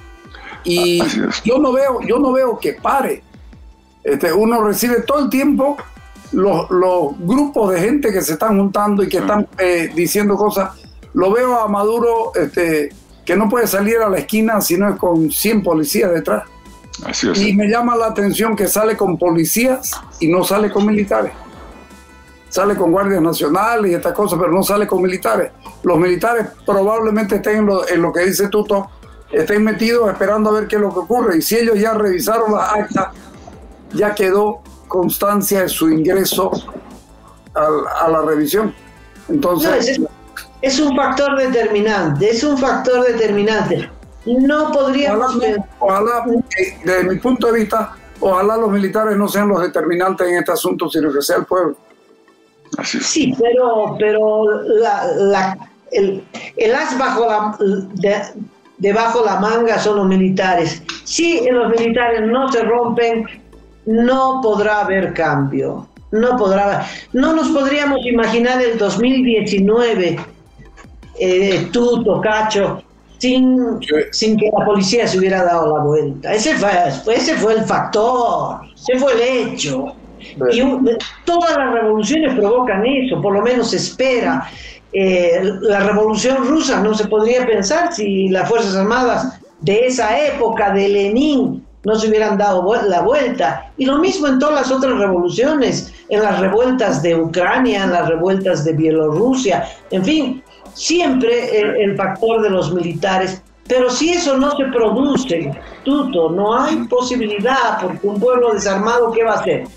y yo no veo, yo no veo que pare. Este, uno recibe todo el tiempo los, los grupos de gente que se están juntando y que están eh, diciendo cosas. Lo veo a Maduro este, que no puede salir a la esquina si no es con cien policías detrás. Así es. Y me llama la atención que sale con policías y no sale con militares. Sale con guardias nacionales y estas cosas, pero no sale con militares. Los militares probablemente estén en lo, en lo que dice Tuto, estén metidos esperando a ver qué es lo que ocurre. Y si ellos ya revisaron las actas, ya quedó constancia de su ingreso a, a la revisión. Entonces... No, es, es un factor determinante, es un factor determinante. No podríamos... Ojalá, ojalá, desde mi punto de vista, ojalá los militares no sean los determinantes en este asunto, sino que sea el pueblo. Así es. Sí, pero, pero la, la, el, el as bajo la, de, debajo la manga son los militares. Si los militares no se rompen, no podrá haber cambio. No podrá. No nos podríamos imaginar el dos mil diecinueve, eh, tú, Tocacho, sin, sin que la policía se hubiera dado la vuelta. Ese fue, ese fue el factor, ese fue el hecho. Y un, todas las revoluciones provocan eso, por lo menos se espera. Eh, la revolución rusa no se podría pensar si las Fuerzas Armadas de esa época, de Lenin, no se hubieran dado la vuelta. Y lo mismo en todas las otras revoluciones, en las revueltas de Ucrania, en las revueltas de Bielorrusia, en fin, siempre el, el factor de los militares. Pero si eso no se produce, Tuto, no hay posibilidad, porque un pueblo desarmado, ¿qué va a hacer?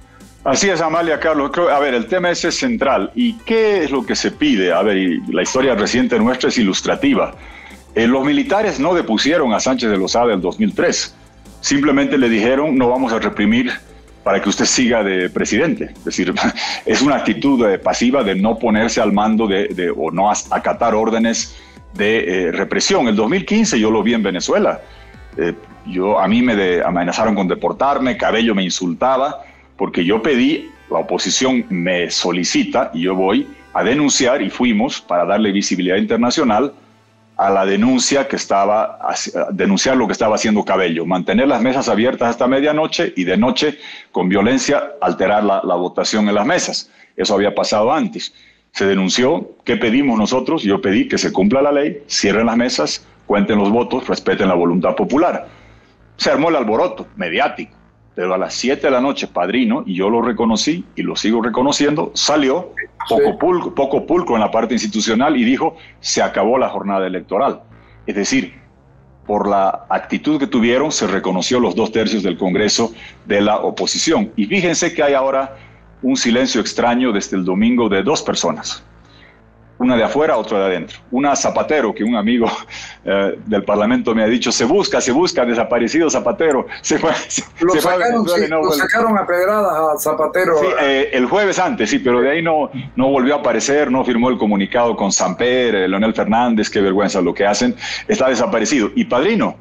Así es, Amalia, Carlos. Creo, a ver, el tema ese es central. ¿Y qué es lo que se pide? A ver, y la historia reciente nuestra es ilustrativa. Eh, los militares no depusieron a Sánchez de Lozada en dos mil tres. Simplemente le dijeron, no vamos a reprimir para que usted siga de presidente. Es decir, es una actitud eh, pasiva de no ponerse al mando de, de, o no acatar órdenes de eh, represión. El dos mil quince yo lo vi en Venezuela. Eh, yo, a mí me de, amenazaron con deportarme, Cabello me insultaba, porque yo pedí, la oposición me solicita y yo voy a denunciar, y fuimos para darle visibilidad internacional a la denuncia que estaba, a denunciar lo que estaba haciendo Cabello, mantener las mesas abiertas hasta medianoche y de noche con violencia alterar la, la votación en las mesas. Eso había pasado antes. Se denunció. ¿Qué pedimos nosotros? Yo pedí que se cumpla la ley, cierren las mesas, cuenten los votos, respeten la voluntad popular. Se armó el alboroto mediático. Pero a las siete de la noche, Padrino, y yo lo reconocí y lo sigo reconociendo, salió poco, sí. pulcro, poco pulcro en la parte institucional y dijo, se acabó la jornada electoral. Es decir, por la actitud que tuvieron, se reconoció los dos tercios del Congreso de la oposición. Y fíjense que hay ahora un silencio extraño desde el domingo de dos personas. Una de afuera, otra de adentro. Una Zapatero, que un amigo eh, del Parlamento me ha dicho, se busca, se busca, desaparecido Zapatero. Se fue, se, lo se sacaron, fue, sí, no, lo sacaron a pedradas a Zapatero. Sí, eh, el jueves antes, sí, pero de ahí no, no volvió a aparecer, no firmó el comunicado con Samper, eh, Leonel Fernández, qué vergüenza lo que hacen, está desaparecido. Y Padrino,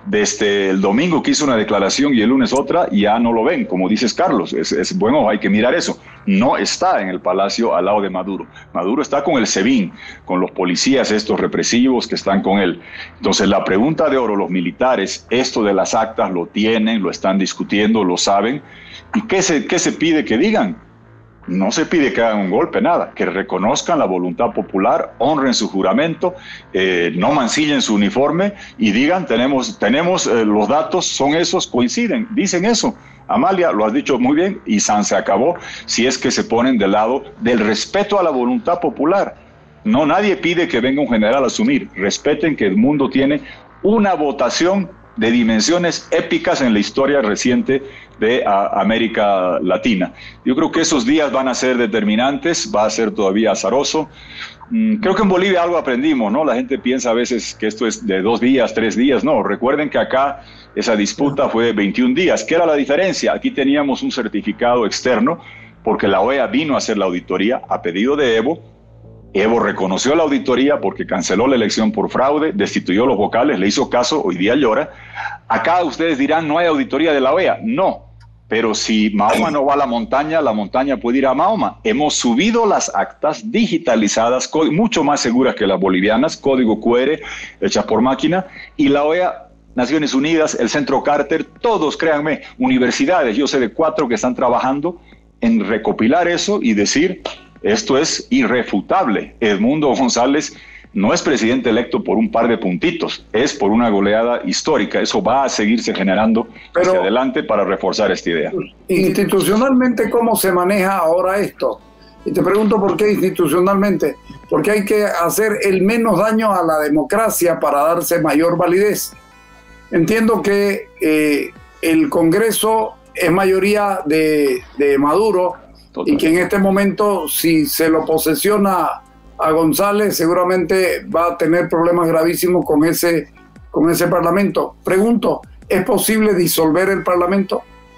desde el domingo que hizo una declaración y el lunes otra, ya no lo ven, como dices Carlos, es, es bueno, hay que mirar eso. No está en el palacio al lado de Maduro. Maduro está con el SEBIN, con los policías estos represivos que están con él. Entonces la pregunta de oro, los militares, esto de las actas lo tienen, lo están discutiendo, lo saben. ¿Y qué se, qué se pide que digan? No se pide que hagan un golpe, nada, que reconozcan la voluntad popular, honren su juramento, eh, no mancillen su uniforme y digan, tenemos, tenemos eh, los datos, son esos, coinciden, dicen eso. Amalia, lo has dicho muy bien, y San se acabó, si es que se ponen del lado del respeto a la voluntad popular. No, nadie pide que venga un general a asumir, respeten que el mundo tiene una votación de dimensiones épicas en la historia reciente de a, América Latina. Yo creo que esos días van a ser determinantes, va a ser todavía azaroso. Mm, creo que en Bolivia algo aprendimos, ¿no? La gente piensa a veces que esto es de dos días, tres días. No, recuerden que acá esa disputa fue de veintiún días. ¿Qué era la diferencia? Aquí teníamos un certificado externo porque la O E A vino a hacer la auditoría a pedido de Evo. Evo reconoció la auditoría porque canceló la elección por fraude, destituyó los vocales, le hizo caso, hoy día llora. Acá ustedes dirán, no hay auditoría de la O E A. No, pero si Mahoma no va a la montaña, la montaña puede ir a Mahoma. Hemos subido las actas digitalizadas, mucho más seguras que las bolivianas, código cu erre, hechas por máquina, y la O E A, Naciones Unidas, el Centro Carter, todos, créanme, universidades, yo sé de cuatro que están trabajando en recopilar eso y decir... Esto es irrefutable. Edmundo González no es presidente electo por un par de puntitos, es por una goleada histórica. Eso va a seguirse generando Pero, hacia adelante para reforzar esta idea. Institucionalmente, ¿cómo se maneja ahora esto? Y te pregunto por qué institucionalmente. Porque hay que hacer el menos daño a la democracia para darse mayor validez. Entiendo que eh, el Congreso es mayoría de, de Maduro, Total. Y que en este momento, si se lo posesiona a González, seguramente va a tener problemas gravísimos con ese, con ese Parlamento. Pregunto, ¿es posible disolver el Parlamento?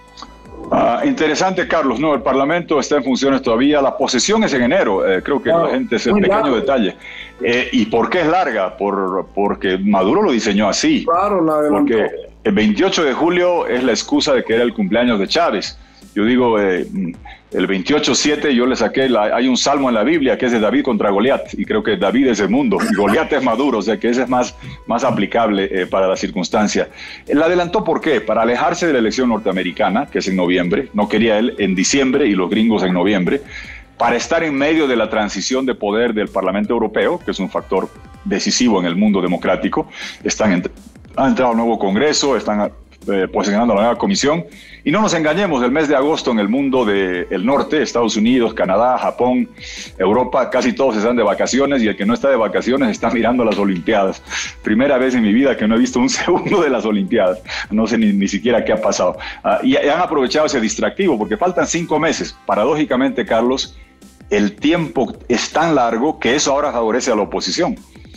Ah, interesante, Carlos. No, el Parlamento está en funciones todavía. La posesión es en enero. Eh, creo que claro, la gente es el pequeño largo. detalle. Eh, ¿Y por qué es larga? Por, porque Maduro lo diseñó así. Claro, la adelantó. Porque el veintiocho de julio es la excusa de que era el cumpleaños de Chávez. Yo digo, eh, el veintiocho siete yo le saqué, la, hay un salmo en la Biblia que es de David contra Goliat, y creo que David es el mundo, y Goliat es Maduro, o sea que ese es más, más aplicable eh, para la circunstancia. Él adelantó, ¿por qué? Para alejarse de la elección norteamericana, que es en noviembre, no quería él en diciembre y los gringos en noviembre, para estar en medio de la transición de poder del Parlamento Europeo, que es un factor decisivo en el mundo democrático. Están ent- han entrado al nuevo Congreso, están eh, posicionando la nueva comisión. Y no nos engañemos, el mes de agosto en el mundo del norte, Estados Unidos, Canadá, Japón, Europa, casi todos están de vacaciones y el que no está de vacaciones está mirando las Olimpiadas. Primera vez en mi vida que no he visto un segundo de las Olimpiadas. No sé ni, ni siquiera qué ha pasado. Uh, y, y han aprovechado ese distractivo porque faltan cinco meses. Paradójicamente, Carlos, el tiempo es tan largo que eso ahora favorece a la oposición.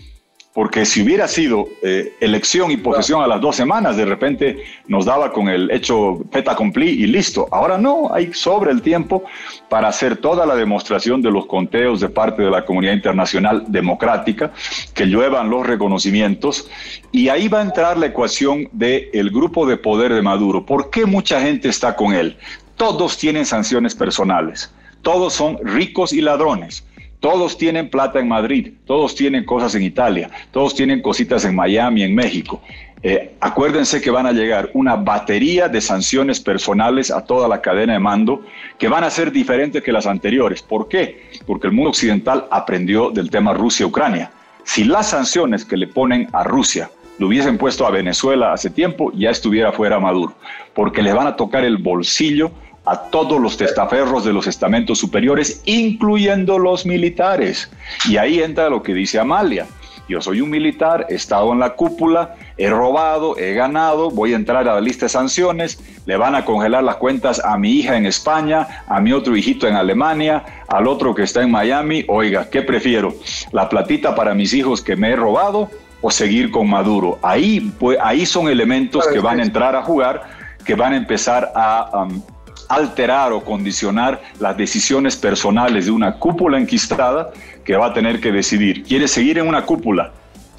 Porque si hubiera sido eh, elección y posesión a las dos semanas, de repente nos daba con el hecho fait accompli y listo. Ahora no, hay sobre el tiempo para hacer toda la demostración de los conteos de parte de la comunidad internacional democrática, que lluevan los reconocimientos, y ahí va a entrar la ecuación del grupo de poder de Maduro. ¿Por qué mucha gente está con él? Todos tienen sanciones personales, todos son ricos y ladrones. Todos tienen plata en Madrid, todos tienen cosas en Italia, todos tienen cositas en Miami, en México. Eh, acuérdense que van a llegar una batería de sanciones personales a toda la cadena de mando que van a ser diferentes que las anteriores. ¿Por qué? Porque el mundo occidental aprendió del tema Rusia-Ucrania. Si las sanciones que le ponen a Rusia lo hubiesen puesto a Venezuela hace tiempo, ya estuviera fuera Maduro, porque les van a tocar el bolsillo a todos los testaferros de los estamentos superiores, incluyendo los militares. Y ahí entra lo que dice Amalia. Yo soy un militar, he estado en la cúpula, he robado, he ganado, voy a entrar a la lista de sanciones, le van a congelar las cuentas a mi hija en España, a mi otro hijito en Alemania, al otro que está en Miami. Oiga, ¿qué prefiero? ¿La platita para mis hijos que me he robado o seguir con Maduro? Ahí, pues, ahí son elementos que van a entrar a jugar, que van a empezar a... Um, alterar o condicionar las decisiones personales de una cúpula enquistada que va a tener que decidir. ¿Quiere seguir en una cúpula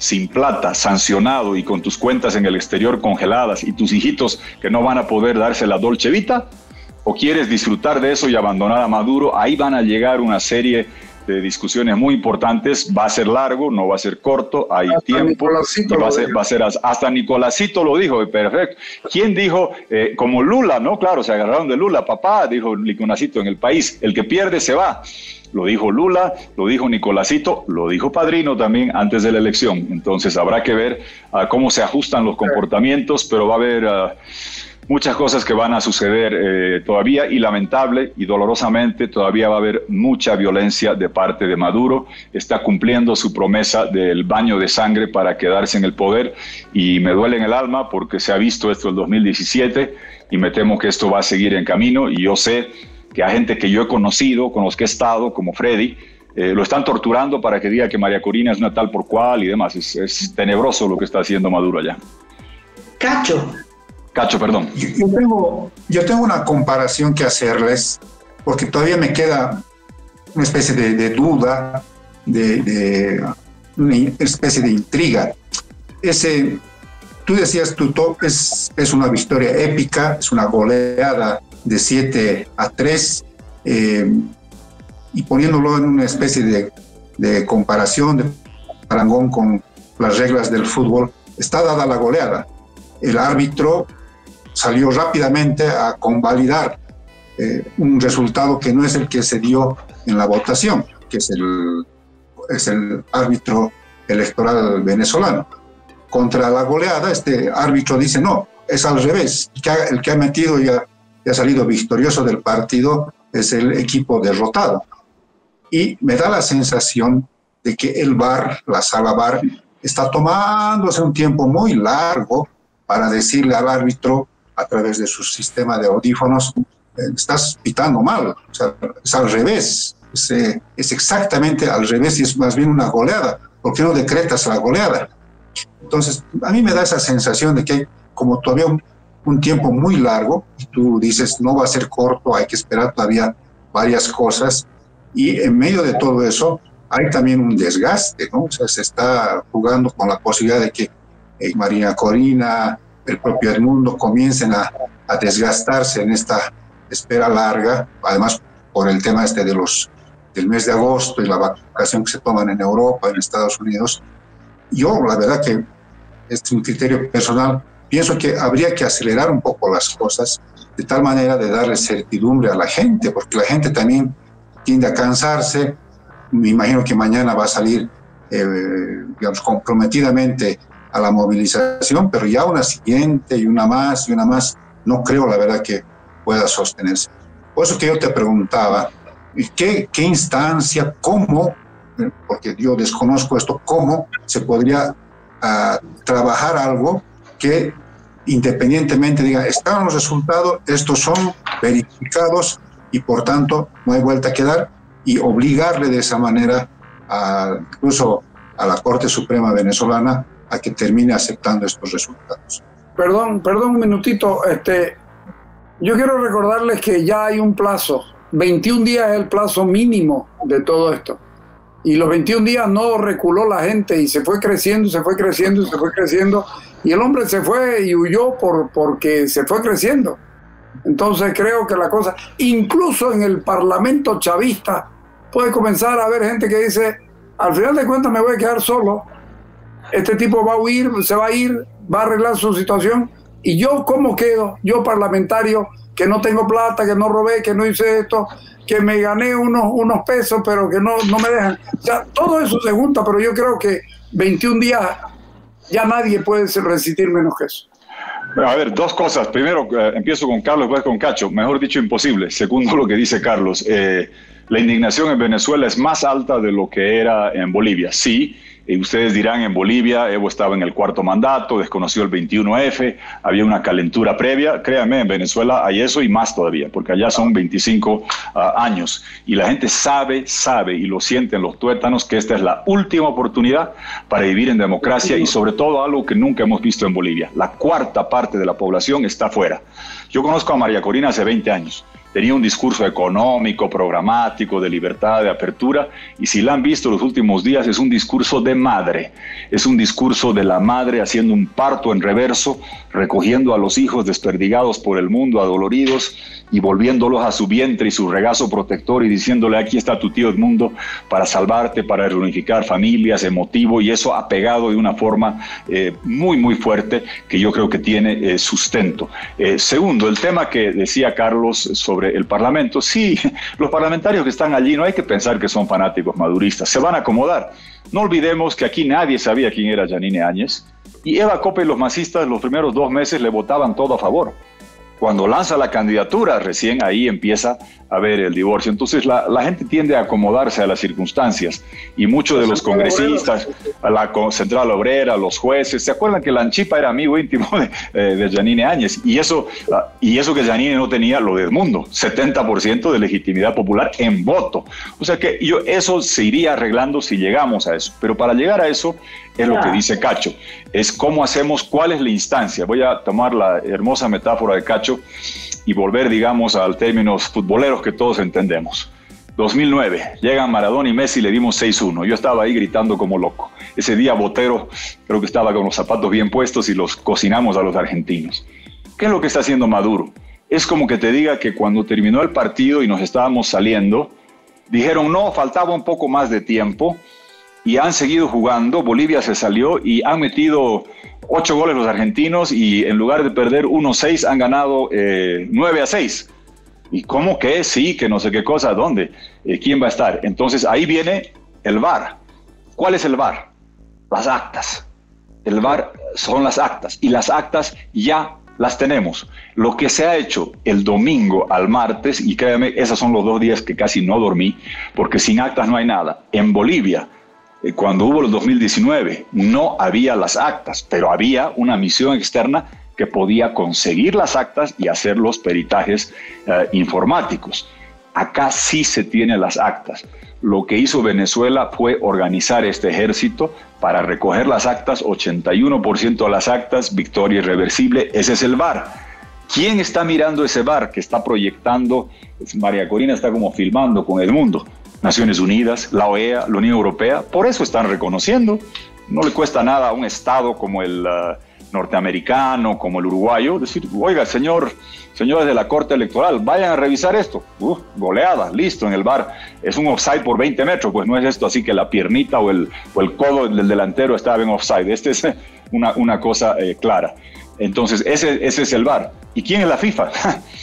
sin plata, sancionado y con tus cuentas en el exterior congeladas y tus hijitos que no van a poder darse la Dolce Vita? ¿O quieres disfrutar de eso y abandonar a Maduro? Ahí van a llegar una serie de discusiones muy importantes. Va a ser largo, no va a ser corto, hay hasta tiempo. Y va, a ser, va a ser hasta Nicolásito lo dijo, perfecto. ¿Quién dijo? Eh, como Lula, ¿no? Claro, se agarraron de Lula. Papá, dijo Nicolásito en el país, el que pierde se va. Lo dijo Lula, lo dijo Nicolásito, lo dijo Padrino también antes de la elección. Entonces habrá que ver uh, cómo se ajustan los comportamientos, pero va a haber uh, muchas cosas que van a suceder eh, todavía, y lamentable y dolorosamente todavía va a haber mucha violencia de parte de Maduro. Está cumpliendo su promesa del baño de sangre para quedarse en el poder, y me duele en el alma porque se ha visto esto en el dos mil diecisiete y me temo que esto va a seguir en camino. Y yo sé que a gente que yo he conocido, con los que he estado, como Freddy, eh, lo están torturando para que diga que María Corina es una tal por cual y demás. Es, es tenebroso lo que está haciendo Maduro allá. Cacho. Cacho, perdón. Yo, yo, tengo, yo tengo una comparación que hacerles, porque todavía me queda una especie de, de duda, de, de una especie de intriga. Ese, tú decías, Tuto, es, es una victoria épica, es una goleada de siete a tres, eh, y poniéndolo en una especie de, de comparación, de parangón con las reglas del fútbol, está dada la goleada. El árbitro salió rápidamente a convalidar eh, un resultado que no es el que se dio en la votación, que es el, es el árbitro electoral venezolano. Contra la goleada, este árbitro dice, no, es al revés, el que ha, el que ha metido ya que ha salido victorioso del partido es el equipo derrotado. Y me da la sensación de que el V A R, la sala V A R, está tomándose un tiempo muy largo para decirle al árbitro, a través de su sistema de audífonos, eh, estás pitando mal, o sea, es al revés, es, eh, es exactamente al revés y es más bien una goleada. ¿Por qué no decretas la goleada? Entonces, a mí me da esa sensación de que hay como todavía un un tiempo muy largo, y tú dices, no va a ser corto, hay que esperar todavía varias cosas, y en medio de todo eso hay también un desgaste, ¿no? O sea, se está jugando con la posibilidad de que eh, María Corina, el propio Edmundo comiencen a, a desgastarse en esta espera larga, además por el tema este de los, del mes de agosto y la vacación que se toman en Europa, en Estados Unidos. Yo, la verdad que este es un criterio personal, pienso que habría que acelerar un poco las cosas de tal manera de darle certidumbre a la gente, porque la gente también tiende a cansarse. Me imagino que mañana va a salir, eh, digamos, comprometidamente a la movilización, pero ya una siguiente y una más y una más, no creo, la verdad, que pueda sostenerse. Por eso que yo te preguntaba, ¿qué, qué instancia, cómo, porque yo desconozco esto, cómo se podría uh, trabajar algo que independientemente diga, están los resultados, estos son verificados y por tanto no hay vuelta a quedar, y obligarle de esa manera a, incluso a la Corte Suprema venezolana a que termine aceptando estos resultados. Perdón, perdón un minutito, este, yo quiero recordarles que ya hay un plazo, veintiún días es el plazo mínimo de todo esto, y los veintiún días no reculó la gente y se fue creciendo, se fue creciendo, se fue creciendo, y el hombre se fue y huyó por, porque se fue creciendo. Entonces creo que la cosa, incluso en el parlamento chavista, puede comenzar a haber gente que dice, al final de cuentas me voy a quedar solo, este tipo va a huir, se va a ir, va a arreglar su situación, y yo ¿cómo quedo? Yo parlamentario, que no tengo plata, que no robé, que no hice esto, que me gané unos, unos pesos, pero que no, no me dejan. O sea, todo eso se junta, pero yo creo que veintiún días ya nadie puede resistir menos que eso. A ver, dos cosas. Primero, eh, empiezo con Carlos, después con Cacho. Mejor dicho, imposible. Segundo, lo que dice Carlos. Eh, la indignación en Venezuela es más alta de lo que era en Bolivia. Sí, y ustedes dirán, en Bolivia Evo estaba en el cuarto mandato, desconoció el veintiuno F, había una calentura previa. Créanme, en Venezuela hay eso y más todavía, porque allá son veinticinco uh, años. Y la gente sabe, sabe y lo siente en los tuétanos que esta es la última oportunidad para vivir en democracia y sobre todo algo que nunca hemos visto en Bolivia. La cuarta parte de la población está fuera. Yo conozco a María Corina hace veinte años. Tenía un discurso económico, programático, de libertad, de apertura, y si la han visto los últimos días, es un discurso de madre, es un discurso de la madre haciendo un parto en reverso, recogiendo a los hijos desperdigados por el mundo, adoloridos, y volviéndolos a su vientre y su regazo protector y diciéndole: aquí está tu tío Edmundo para salvarte, para reunificar familias, emotivo, y eso apegado de una forma eh, muy, muy fuerte que yo creo que tiene eh, sustento. Eh, segundo, el tema que decía Carlos sobre el Parlamento. Sí, los parlamentarios que están allí no hay que pensar que son fanáticos maduristas, se van a acomodar. No olvidemos que aquí nadie sabía quién era Yanine Áñez, y Eva Copa y los masistas los primeros dos meses le votaban todo a favor. Cuando lanza la candidatura, recién ahí empieza a ver el divorcio. Entonces la, la gente tiende a acomodarse a las circunstancias, y muchos de los congresistas, a la Central Obrera, los jueces, ¿se acuerdan que Lanchipa era amigo íntimo de, eh, de Yanine Áñez? Y eso, y eso que Yanine no tenía lo de Edmundo, setenta por ciento de legitimidad popular en voto. O sea que yo, eso se iría arreglando si llegamos a eso. Pero para llegar a eso, es lo que dice Cacho, es cómo hacemos, cuál es la instancia. Voy a tomar la hermosa metáfora de Cacho y volver, digamos, al términos futboleros que todos entendemos. dos mil nueve, llegan Maradona y Messi, le dimos seis uno. Yo estaba ahí gritando como loco. Ese día Botero creo que estaba con los zapatos bien puestos y los cocinamos a los argentinos. ¿Qué es lo que está haciendo Maduro? Es como que te diga que cuando terminó el partido y nos estábamos saliendo, dijeron no, faltaba un poco más de tiempo, y han seguido jugando. Bolivia se salió y han metido ocho goles los argentinos, y en lugar de perder uno seis han ganado eh, nueve a seis. ¿Y cómo que? Sí, que no sé qué cosa, ¿dónde? Eh, ¿Quién va a estar? Entonces ahí viene el V A R. ¿Cuál es el V A R? Las actas. El V A R son las actas, y las actas ya las tenemos. Lo que se ha hecho el domingo al martes, y créanme, esos son los dos días que casi no dormí, porque sin actas no hay nada. En Bolivia, cuando hubo el dos mil diecinueve, no había las actas, pero había una misión externa que podía conseguir las actas y hacer los peritajes eh, informáticos. Acá sí se tienen las actas. Lo que hizo Venezuela fue organizar este ejército para recoger las actas, ochenta y uno por ciento de las actas, victoria irreversible. Ese es el V A R. ¿Quién está mirando ese V A R que está proyectando? María Corina está como filmando con Edmundo. Naciones Unidas, la O E A, la Unión Europea, por eso están reconociendo. No le cuesta nada a un Estado como el uh, norteamericano, como el uruguayo, decir: oiga, señor, señores de la Corte Electoral, vayan a revisar esto. Uh, goleada, listo, en el V A R. Es un offside por veinte metros, pues no es esto así que la piernita o el, o el codo del delantero estaba en offside. Este es una, una cosa eh, clara. Entonces, ese, ese es el V A R. ¿Y quién es la FIFA?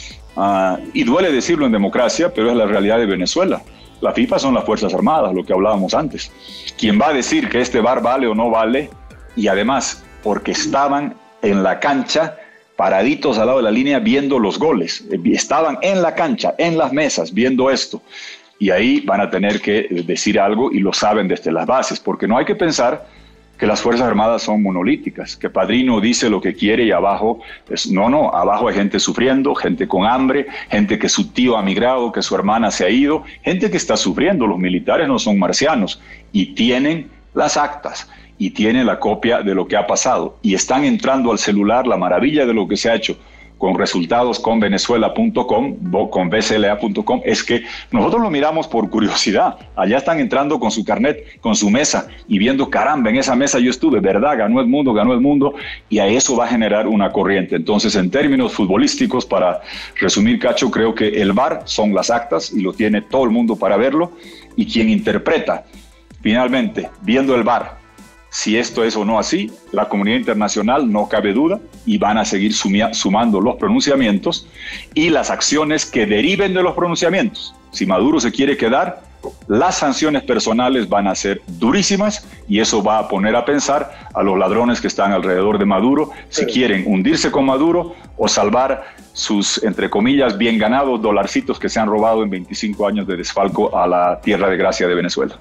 uh, y duele decirlo en democracia, pero es la realidad de Venezuela. La FIFA son las Fuerzas Armadas, lo que hablábamos antes. ¿Quién va a decir que este V A R vale o no vale? Y además, porque estaban en la cancha, paraditos al lado de la línea, viendo los goles. Estaban en la cancha, en las mesas, viendo esto. Y ahí van a tener que decir algo, y lo saben desde las bases, porque no hay que pensar que las Fuerzas Armadas son monolíticas, que Padrino dice lo que quiere y abajo, es, no, no, abajo hay gente sufriendo, gente con hambre, gente que su tío ha migrado, que su hermana se ha ido, gente que está sufriendo. Los militares no son marcianos, y tienen las actas, y tienen la copia de lo que ha pasado, y están entrando al celular. La maravilla de lo que se ha hecho con resultados con venezuela punto com, con b c l a punto com, es que nosotros lo miramos por curiosidad. Allá están entrando con su carnet, con su mesa, y viendo: caramba, en esa mesa yo estuve, ¿verdad? Ganó Edmundo, ganó Edmundo, y a eso va a generar una corriente. Entonces, en términos futbolísticos, para resumir, Cacho, creo que el V A R son las actas, y lo tiene todo el mundo para verlo, y quien interpreta, finalmente, viendo el V A R, si esto es o no así, la comunidad internacional, no cabe duda, y van a seguir sumia, sumando los pronunciamientos y las acciones que deriven de los pronunciamientos. Si Maduro se quiere quedar, las sanciones personales van a ser durísimas, y eso va a poner a pensar a los ladrones que están alrededor de Maduro, si quieren hundirse con Maduro o salvar sus, entre comillas, bien ganados dolarcitos que se han robado en veinticinco años de desfalco a la tierra de gracia de Venezuela.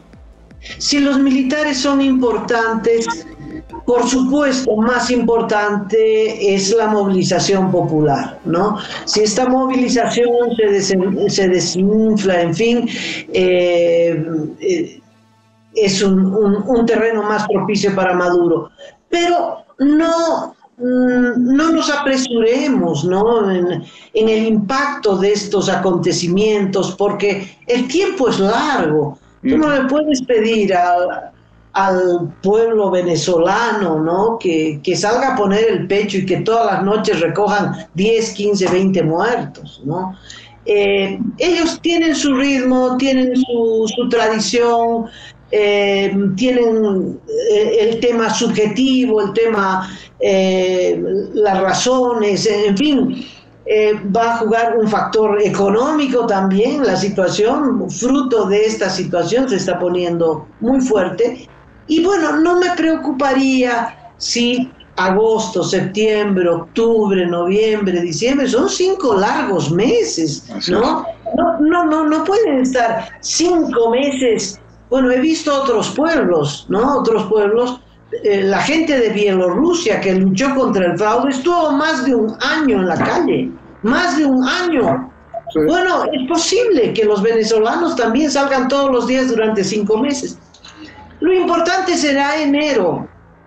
Si los militares son importantes, por supuesto, más importante es la movilización popular, ¿no? Si esta movilización se, des, se desinfla, en fin, eh, eh, es un, un, un terreno más propicio para Maduro. Pero no, no nos apresuremos, ¿no? En, en el impacto de estos acontecimientos, porque el tiempo es largo. Tú no le puedes pedir al, al pueblo venezolano, ¿no? Que, que salga a poner el pecho y que todas las noches recojan diez, quince, veinte muertos, ¿no? Eh, ellos tienen su ritmo, tienen su, su tradición, eh, tienen el tema subjetivo, el tema, eh, las razones, en fin, eh, va a jugar un factor económico también. La situación, fruto de esta situación, se está poniendo muy fuerte. Y bueno, no me preocuparía si agosto, septiembre, octubre, noviembre, diciembre, son cinco largos meses, ¿no? No, no, no, no pueden estar cinco meses. Bueno, he visto otros pueblos, ¿no? Otros pueblos, eh, la gente de Bielorrusia que luchó contra el fraude estuvo más de un año en la calle, más de un año. Sí. Bueno, es posible que los venezolanos también salgan todos los días durante cinco meses. Lo importante será enero.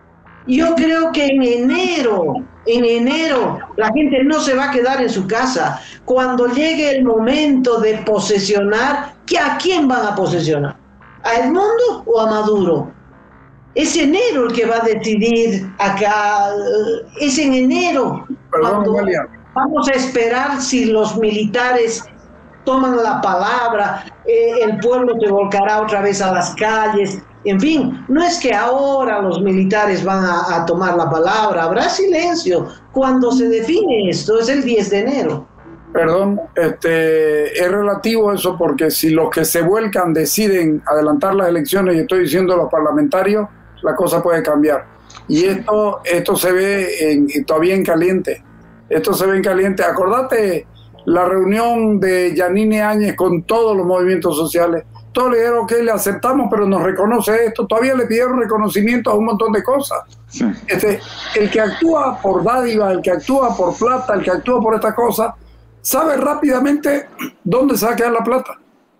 Yo creo que en enero, en enero, la gente no se va a quedar en su casa. Cuando llegue el momento de posesionar, ¿a quién van a posesionar? ¿A Edmundo o a Maduro? Es enero el que va a decidir acá, es en enero. Perdón, cuando Amalia. Vamos a esperar si los militares toman la palabra, eh, el pueblo se volcará otra vez a las calles. En fin, no es que ahora los militares van a, a tomar la palabra, habrá silencio. Cuando se define esto, es el diez de enero. Perdón, este, es relativo eso, porque si los que se vuelcan deciden adelantar las elecciones, y estoy diciendo los parlamentarios, la cosa puede cambiar. Y esto, esto se ve en, todavía en caliente. Esto se ve en caliente. Acordate la reunión de Yanine Áñez con todos los movimientos sociales. Todos le dijeron que le aceptamos, pero nos reconoce esto. Todavía le pidieron reconocimiento a un montón de cosas. Sí. Este, el que actúa por dádiva, el que actúa por plata, el que actúa por estas cosas, sabe rápidamente dónde se va a quedar la plata.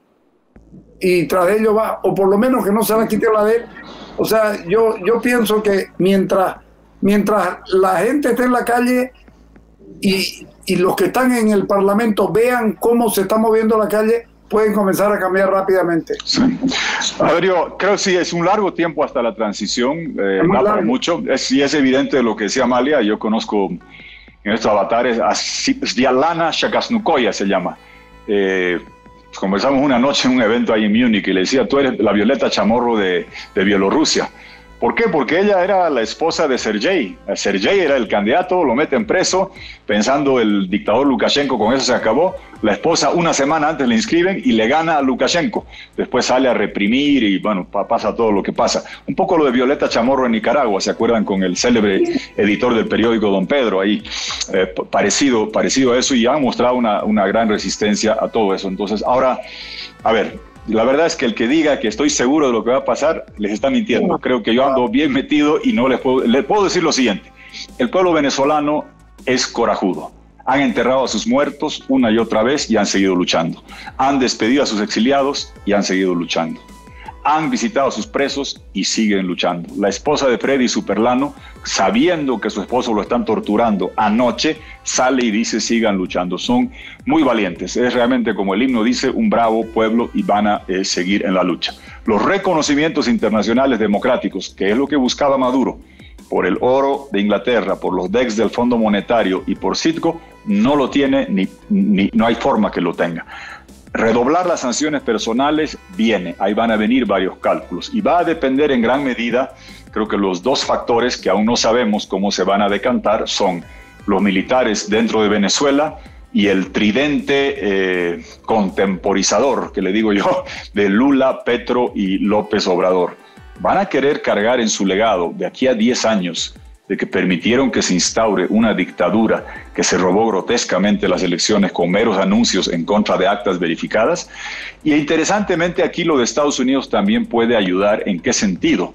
Y tras de ello va, o por lo menos que no se va a quitar la de él. O sea, yo, yo pienso que mientras, mientras la gente esté en la calle y, y los que están en el Parlamento vean cómo se está moviendo la calle, pueden comenzar a cambiar rápidamente. Sí. Adrio, creo que sí, es un largo tiempo hasta la transición, eh, no para mucho, es, y es evidente lo que decía Amalia. Yo conozco en estos avatares a Sviatlana Shakasnukoya, se llama. Eh, conversamos una noche en un evento ahí en Múnich y le decía, tú eres la Violeta Chamorro de, de Bielorrusia. ¿Por qué? Porque ella era la esposa de Sergei. Sergei era el candidato, lo meten preso, pensando el dictador Lukashenko, con eso se acabó. La esposa una semana antes le inscriben y le gana a Lukashenko. Después sale a reprimir y bueno, pasa todo lo que pasa. Un poco lo de Violeta Chamorro en Nicaragua, ¿se acuerdan? Con el célebre editor del periódico Don Pedro, ahí eh, parecido, parecido a eso, y han mostrado una, una gran resistencia a todo eso. Entonces, ahora, a ver, la verdad es que el que diga que estoy seguro de lo que va a pasar, les está mintiendo. Creo que yo ando bien metido y no les puedo, les puedo decir lo siguiente. El pueblo venezolano es corajudo. Han enterrado a sus muertos una y otra vez y han seguido luchando. Han despedido a sus exiliados y han seguido luchando. Han visitado a sus presos y siguen luchando. La esposa de Freddy Superlano, sabiendo que su esposo lo están torturando anoche, sale y dice sigan luchando. Son muy valientes. Es realmente, como el himno dice, un bravo pueblo y van a eh, seguir en la lucha. Los reconocimientos internacionales democráticos, que es lo que buscaba Maduro, por el oro de Inglaterra, por los D E X del Fondo Monetario y por Citgo, no lo tiene ni, ni no hay forma que lo tenga. Redoblar las sanciones personales viene, ahí van a venir varios cálculos y va a depender en gran medida, creo que los dos factores que aún no sabemos cómo se van a decantar son los militares dentro de Venezuela y el tridente eh, contemporizador, que le digo yo, de Lula, Petro y López Obrador. Van a querer cargar en su legado de aquí a diez años de que permitieron que se instaure una dictadura que se robó grotescamente las elecciones con meros anuncios en contra de actas verificadas. Y interesantemente aquí lo de Estados Unidos también puede ayudar. ¿En qué sentido?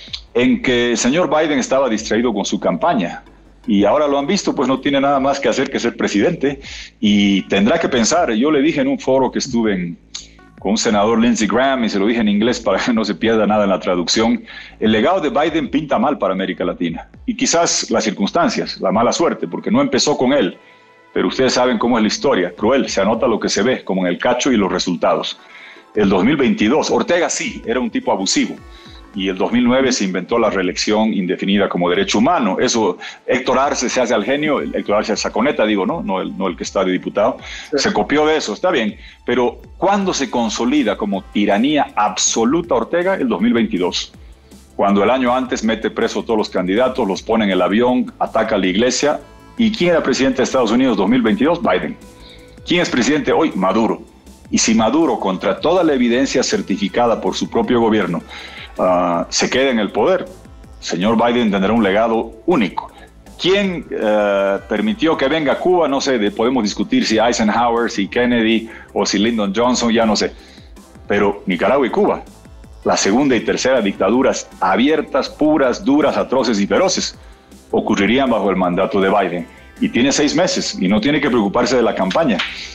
En que el señor Biden estaba distraído con su campaña y ahora lo han visto, pues no tiene nada más que hacer que ser presidente y tendrá que pensar. Yo le dije en un foro que estuve en, con un senador Lindsey Graham, y se lo dije en inglés para que no se pierda nada en la traducción. El legado de Biden pinta mal para América Latina, y quizás las circunstancias, la mala suerte, porque no empezó con él, pero ustedes saben cómo es la historia, cruel, se anota lo que se ve, como en el cacho y los resultados. El dos mil veintidós, Ortega sí, era un tipo abusivo, y el dos mil nueve se inventó la reelección indefinida como derecho humano. Eso, Héctor Arce se hace al genio, Héctor Arce Saconeta, digo, ¿no? No el, no el que está de diputado. Sí. Se copió de eso, está bien. Pero ¿cuándo se consolida como tiranía absoluta Ortega? El dos mil veintidós. Cuando el año antes mete preso a todos los candidatos, los pone en el avión, ataca a la iglesia. ¿Y quién era presidente de Estados Unidos dos mil veintidós? Biden. ¿Quién es presidente hoy? Maduro. Y si Maduro, contra toda la evidencia certificada por su propio gobierno, Uh, se queda en el poder, señor Biden tendrá un legado único. ¿Quién uh, permitió que venga a Cuba? No sé, de, podemos discutir si Eisenhower, si Kennedy o si Lyndon Johnson, ya no sé. Pero Nicaragua y Cuba, la segunda y tercera dictaduras abiertas, puras, duras, atroces y feroces, ocurrirían bajo el mandato de Biden. Y tiene seis meses y no tiene que preocuparse de la campaña.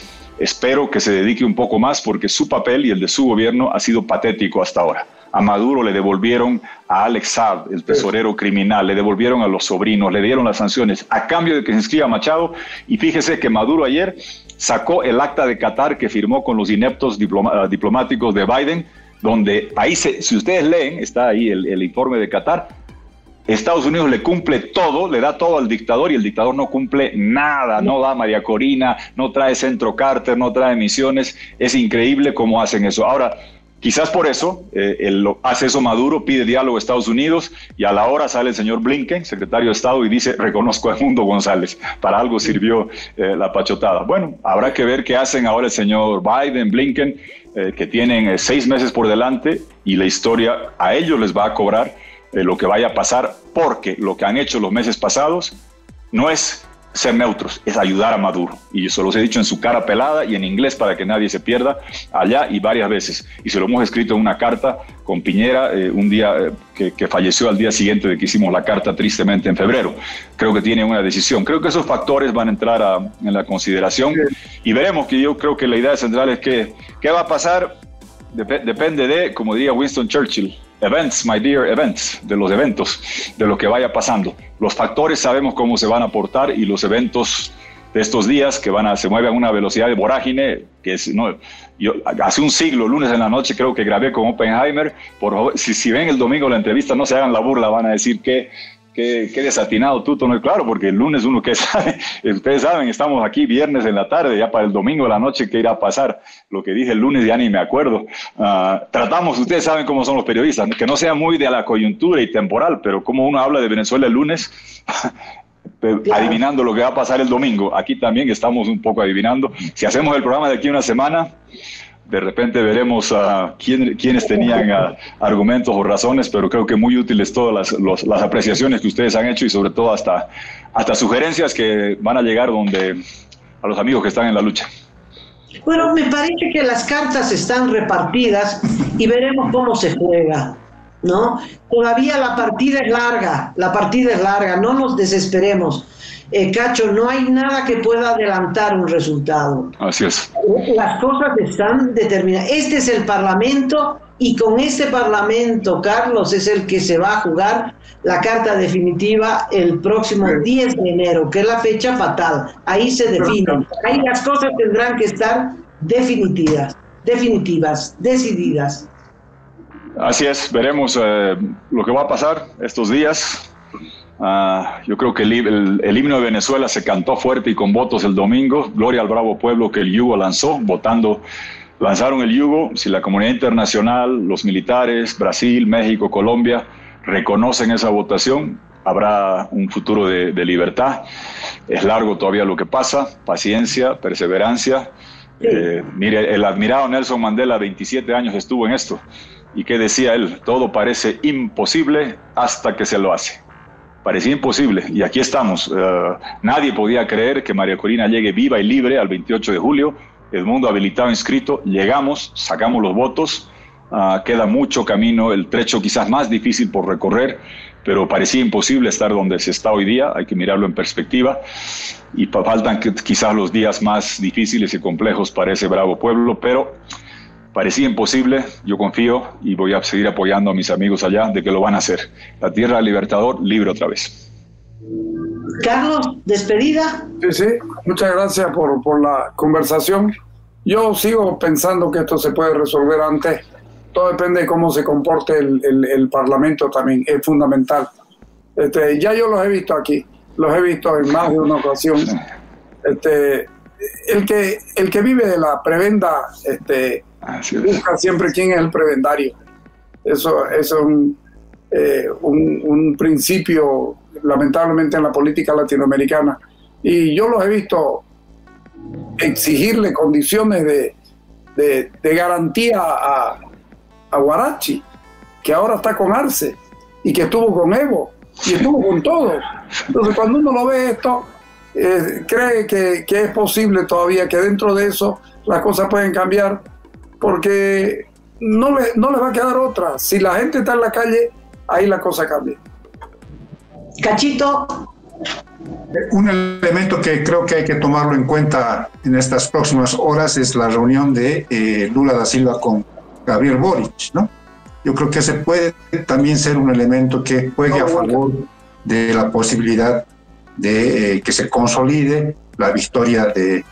Espero que se dedique un poco más, porque su papel y el de su gobierno ha sido patético hasta ahora. A Maduro le devolvieron a Alex Saab, el tesorero criminal, le devolvieron a los sobrinos, le dieron las sanciones a cambio de que se inscriba Machado. Y fíjese que Maduro ayer sacó el acta de Qatar que firmó con los ineptos diploma, diplomáticos de Biden, donde ahí, se, si ustedes leen, está ahí el, el informe de Qatar, Estados Unidos le cumple todo, le da todo al dictador, y el dictador no cumple nada, no da María Corina, no trae Centro Carter, no trae misiones. Es increíble cómo hacen eso. Ahora, quizás por eso eh, él hace eso Maduro, pide diálogo a Estados Unidos, y a la hora sale el señor Blinken, secretario de Estado, y dice: reconozco a Edmundo González. Para algo sirvió eh, la pachotada. Bueno, habrá que ver qué hacen ahora el señor Biden, Blinken, eh, que tienen eh, seis meses por delante, y la historia a ellos les va a cobrar eh, lo que vaya a pasar, porque lo que han hecho los meses pasados no es ser neutros, es ayudar a Maduro. Y eso los he dicho en su cara pelada y en inglés para que nadie se pierda, allá y varias veces. Y se lo hemos escrito en una carta con Piñera, eh, un día eh, que, que falleció al día siguiente de que hicimos la carta, tristemente, en febrero. Creo que tiene una decisión. Creo que esos factores van a entrar a, en la consideración, y veremos. Que yo creo que la idea central es que ¿qué va a pasar? Dep- depende de, como diría Winston Churchill, events, my dear, events, de los eventos, de lo que vaya pasando. Los factores sabemos cómo se van a portar, y los eventos de estos días que van a, se mueven a una velocidad de vorágine, que es, no, yo hace un siglo, lunes en la noche, creo que grabé con Oppenheimer. Por favor, si, si ven el domingo la entrevista, no se hagan la burla, van a decir que Qué, qué desatinado Tuto, no es claro, porque el lunes uno que sabe, ustedes saben, estamos aquí viernes en la tarde, ya para el domingo de la noche, ¿qué irá a pasar? Lo que dije el lunes ya ni me acuerdo. Uh, tratamos, ustedes saben cómo son los periodistas, que no sea muy de la coyuntura y temporal, pero como uno habla de Venezuela el lunes, adivinando lo que va a pasar el domingo. Aquí también estamos un poco adivinando. Si hacemos el programa de aquí una semana, de repente veremos a quién, quiénes tenían a, argumentos o razones, pero creo que muy útiles todas las, los, las apreciaciones que ustedes han hecho, y sobre todo hasta, hasta sugerencias que van a llegar donde, a los amigos que están en la lucha. Bueno, me parece que las cartas están repartidas y veremos cómo se juega, ¿no? Todavía la partida es larga, la partida es larga, no nos desesperemos. Eh, Cacho, no hay nada que pueda adelantar un resultado. Así es. Las cosas están determinadas. Este es el Parlamento, y con este Parlamento, Carlos, es el que se va a jugar la carta definitiva el próximo diez de enero, que es la fecha fatal. Ahí se define. Ahí las cosas tendrán que estar definitivas, definitivas, decididas. Así es, veremos eh, lo que va a pasar estos días. Uh, yo creo que el, el, el himno de Venezuela se cantó fuerte y con votos el domingo. Gloria al bravo pueblo que el yugo lanzó, votando, lanzaron el yugo. Si la comunidad internacional, los militares, Brasil, México, Colombia reconocen esa votación, habrá un futuro de, de libertad. Es largo todavía lo que pasa, paciencia, perseverancia. Sí. Eh, mire, el admirado Nelson Mandela, veintisiete años estuvo en esto, y ¿qué decía él? Todo parece imposible hasta que se lo hace. Parecía imposible, y aquí estamos. Uh, nadie podía creer que María Corina llegue viva y libre al veintiocho de julio. Edmundo habilitado, inscrito, llegamos, sacamos los votos. Uh, queda mucho camino, el trecho quizás más difícil por recorrer, pero parecía imposible estar donde se está hoy día. Hay que mirarlo en perspectiva, y faltan quizás los días más difíciles y complejos para ese bravo pueblo, pero parecía imposible, yo confío y voy a seguir apoyando a mis amigos allá de que lo van a hacer. La tierra del Libertador libre otra vez. Carlos, despedida. Sí, sí, muchas gracias por, por la conversación. Yo sigo pensando que esto se puede resolver antes. Todo depende de cómo se comporte el, el, el Parlamento también, es fundamental. Este, ya yo los he visto aquí, los he visto en más de una ocasión. Este, el, que, el que vive de la prebenda este, busca siempre quién es el prebendario. Eso, eso es un, eh, un, un principio, lamentablemente, en la política latinoamericana. Y yo los he visto exigirle condiciones de, de, de garantía a, a Huarachi, que ahora está con Arce y que estuvo con Evo y estuvo con todo. Entonces, cuando uno lo ve esto, eh, cree que, que es posible todavía que dentro de eso las cosas pueden cambiar, porque no le, no les va a quedar otra. Si la gente está en la calle, ahí la cosa cambia. Cachito. Un elemento que creo que hay que tomarlo en cuenta en estas próximas horas es la reunión de eh, Lula da Silva con Gabriel Boric, ¿no? Yo creo que ese puede también ser un elemento que juegue a favor de la posibilidad de eh, que se consolide la victoria de,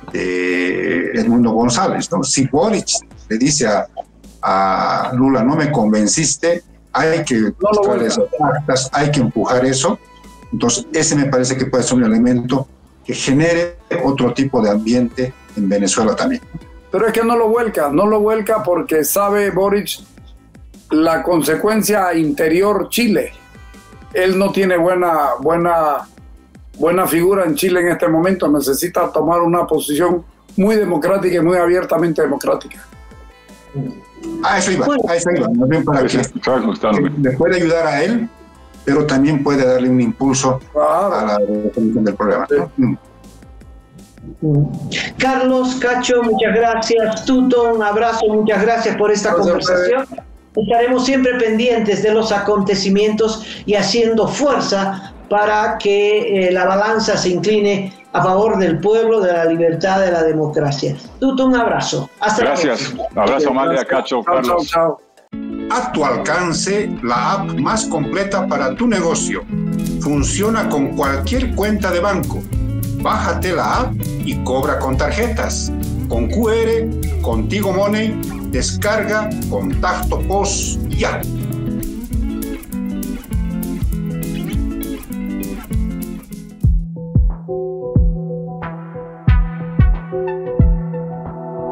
de Edmundo González, ¿no? Si Boric le dice a, a Lula, no me convenciste, hay que buscar esas actas, hay que empujar eso. Entonces, ese me parece que puede ser un elemento que genere otro tipo de ambiente en Venezuela también. Pero es que no lo vuelca, no lo vuelca porque sabe Boric la consecuencia interior Chile. Él no tiene buena, buena, buena figura en Chile en este momento, necesita tomar una posición muy democrática y muy abiertamente democrática. A eso iba, a eso iba, más bien para que, que le puede ayudar a él, pero también puede darle un impulso claro. a la resolución del problema, ¿no? Carlos, Cacho, muchas gracias. Tuto, un abrazo, muchas gracias por esta gracias, conversación. Estaremos siempre pendientes de los acontecimientos y haciendo fuerza para que eh, la balanza se incline a favor del pueblo, de la libertad, de la democracia. Tuto, un abrazo. Hasta gracias. Un abrazo, Amalia, Cacho, chao, Carlos. Chao, chao. A tu alcance, la app más completa para tu negocio. Funciona con cualquier cuenta de banco. Bájate la app y cobra con tarjetas. Con Q R, Contigo Money, descarga Contacto P O S ya.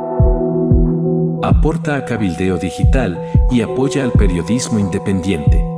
Aporta a Cabildeo Digital y apoya al periodismo independiente.